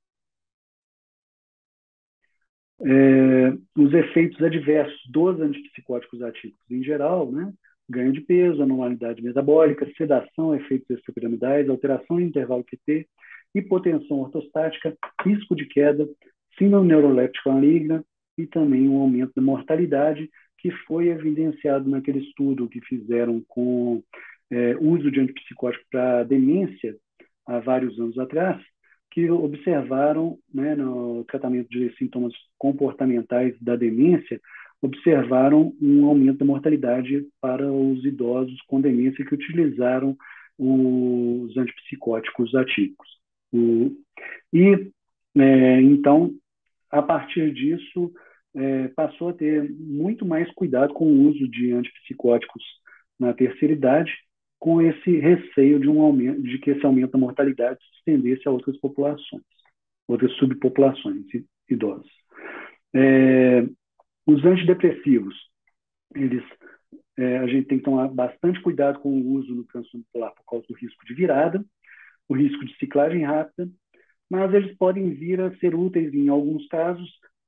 É, os efeitos adversos dos antipsicóticos atípicos em geral, né? Ganho de peso, anormalidade metabólica, sedação, efeitos extrapiramidais, alteração em intervalo Q T, hipotensão ortostática, risco de queda, síndrome neuroléptica maligna e também um aumento da mortalidade que foi evidenciado naquele estudo que fizeram com é, uso de antipsicótico para demência há vários anos atrás, que observaram, né, no tratamento de sintomas comportamentais da demência, observaram um aumento da mortalidade para os idosos com demência que utilizaram os antipsicóticos atípicos. E, é, então, a partir disso, é, passou a ter muito mais cuidado com o uso de antipsicóticos na terceira idade, com esse receio de, um aumento, de que esse aumento da mortalidade se estendesse a outras populações, outras subpopulações idosas. É, os antidepressivos, eles, é, a gente tem que tomar bastante cuidado com o uso no transtorno bipolar por causa do risco de virada, o risco de ciclagem rápida, mas eles podem vir a ser úteis em alguns casos,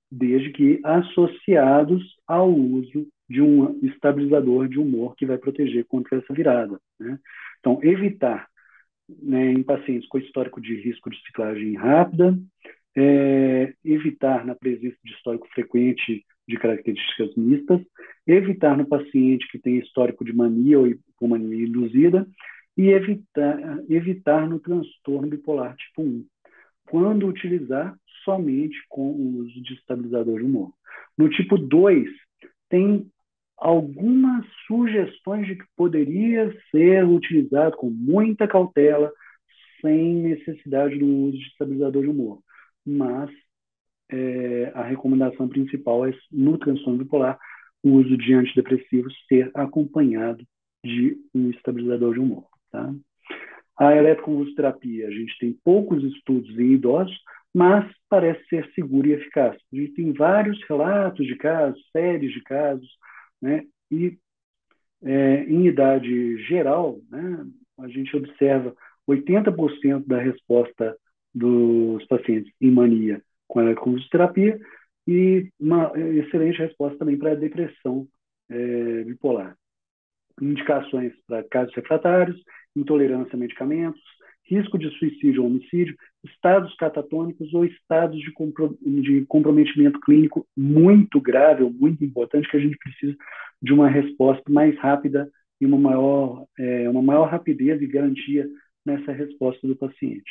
desde que associados ao uso de um estabilizador de humor que vai proteger contra essa virada, né? Então, evitar, né, em pacientes com histórico de risco de ciclagem rápida, é, evitar na presença de histórico frequente de características mistas, evitar no paciente que tem histórico de mania ou hipomania induzida e evitar, evitar no transtorno bipolar tipo um, quando utilizar somente com o uso de estabilizador de humor. No tipo dois, tem algumas sugestões de que poderia ser utilizado com muita cautela, sem necessidade do uso de estabilizador de humor. Mas é, a recomendação principal é, no transtorno bipolar, o uso de antidepressivos ser acompanhado de um estabilizador de humor. Tá? A eletroconvulsoterapia, a gente tem poucos estudos em idosos, mas parece ser segura e eficaz. A gente tem vários relatos de casos, séries de casos, né? E é, em idade geral, né, a gente observa oitenta por cento da resposta dos pacientes em mania com a eletroconvulsoterapia e uma excelente resposta também para a depressão é, bipolar. Indicações para casos refratários, intolerância a medicamentos, risco de suicídio ou homicídio, estados catatônicos ou estados de, compro de comprometimento clínico muito grave ou muito importante, que a gente precisa de uma resposta mais rápida e uma maior, é, uma maior rapidez e garantia nessa resposta do paciente.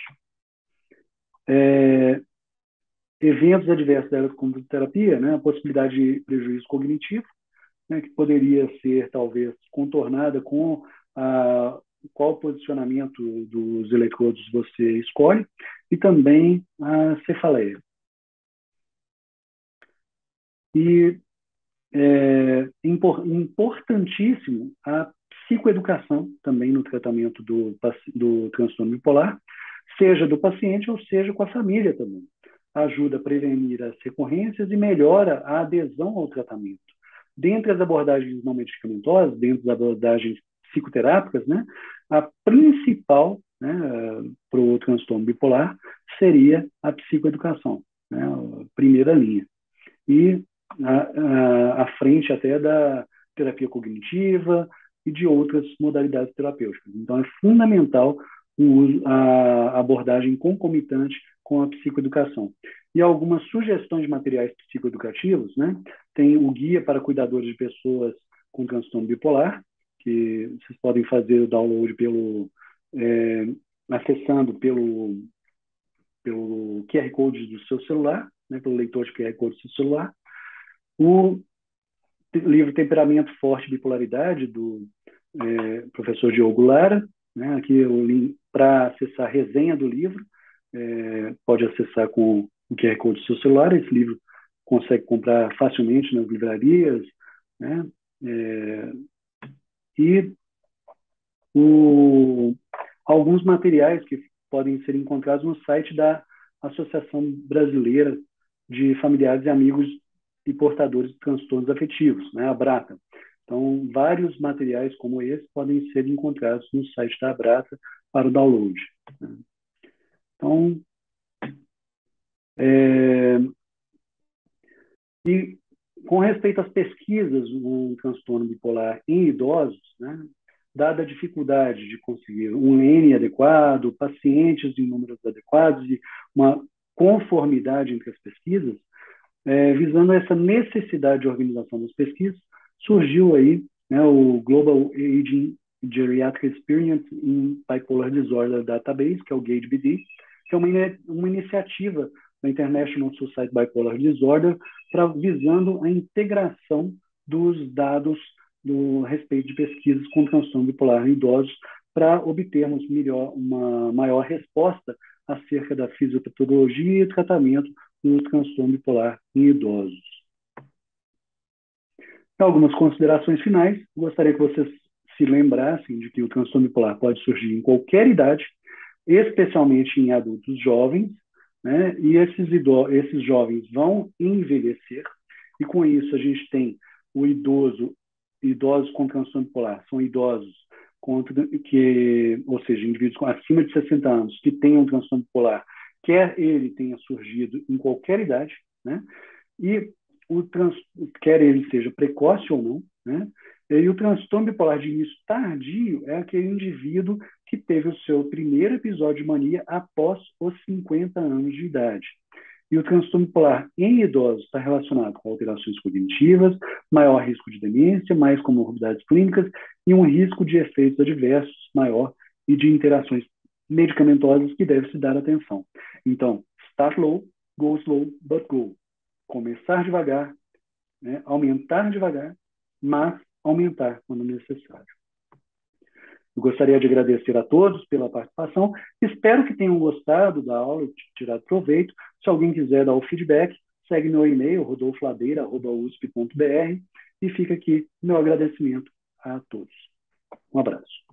É, eventos adversos da eletroconvulsoterapia, né, a possibilidade de prejuízo cognitivo, né, que poderia ser, talvez, contornada com a, qual posicionamento dos eletrodos você escolhe, e também a cefaleia. E é importantíssimo a psicoeducação também no tratamento do, do transtorno bipolar, seja do paciente ou seja com a família também. Ajuda a prevenir as recorrências e melhora a adesão ao tratamento. Dentre as abordagens não medicamentosas, dentre as abordagens psicoterápicas, né, a principal, né, para o transtorno bipolar seria a psicoeducação, né, a primeira linha. E à frente até da terapia cognitiva e de outras modalidades terapêuticas. Então, é fundamental a abordagem concomitante com a psicoeducação. E algumas sugestões de materiais psicoeducativos, né? Tem o Guia para Cuidadores de Pessoas com Transtorno Bipolar, que vocês podem fazer o download pelo, é, acessando pelo, pelo Q R Code do seu celular, né? Pelo leitor de Q R Code do seu celular. O livro Temperamento Forte e Bipolaridade, do é, professor Diogo Lara, né? Aqui o link para acessar a resenha do livro, é, pode acessar com o Q R Code do seu celular. Esse livro consegue comprar facilmente nas livrarias, né? É, e o, alguns materiais que podem ser encontrados no site da Associação Brasileira de Familiares e Amigos e Portadores de Transtornos Afetivos, né, a Abrata. Então, vários materiais como esse podem ser encontrados no site da Abrata para o download. Né? Então, é, e com respeito às pesquisas no transtorno bipolar em idosos, né, dada a dificuldade de conseguir um N adequado, pacientes em números adequados e uma conformidade entre as pesquisas, é, visando essa necessidade de organização das pesquisas, surgiu aí, né, o Global Aging Geriatric Experience in Bipolar Disorder Database, que é o GAGE-B D, que é uma, uma iniciativa da International Society Bipolar Disorder, pra, visando a integração dos dados do respeito de pesquisas com transtorno bipolar em idosos, para obtermos melhor, uma maior resposta acerca da fisiopatologia e tratamento do transtorno bipolar em idosos. Algumas considerações finais. Gostaria que vocês se lembrassem de que o transtorno bipolar pode surgir em qualquer idade, especialmente em adultos jovens, né? E esses, esses jovens vão envelhecer, e com isso a gente tem o idoso, idosos com transtorno bipolar, são idosos contra, que, ou seja, indivíduos com, acima de sessenta anos que tenham transtorno bipolar, quer ele tenha surgido em qualquer idade, né? E o trans, quer ele seja precoce ou não, né? E o transtorno bipolar de início tardio é aquele indivíduo que teve o seu primeiro episódio de mania após os cinquenta anos de idade. E o transtorno bipolar em idosos está relacionado com alterações cognitivas, maior risco de demência, mais comorbidades clínicas e um risco de efeitos adversos maior e de interações medicamentosas que deve se dar atenção. Então, start low, go slow, but go. Começar devagar, né? Aumentar devagar, mas aumentar quando necessário. Eu gostaria de agradecer a todos pela participação. Espero que tenham gostado da aula e tirado proveito. Se alguém quiser dar o feedback, segue meu e-mail, rodolfo ladeira arroba u s p ponto b r, e fica aqui meu agradecimento a todos. Um abraço.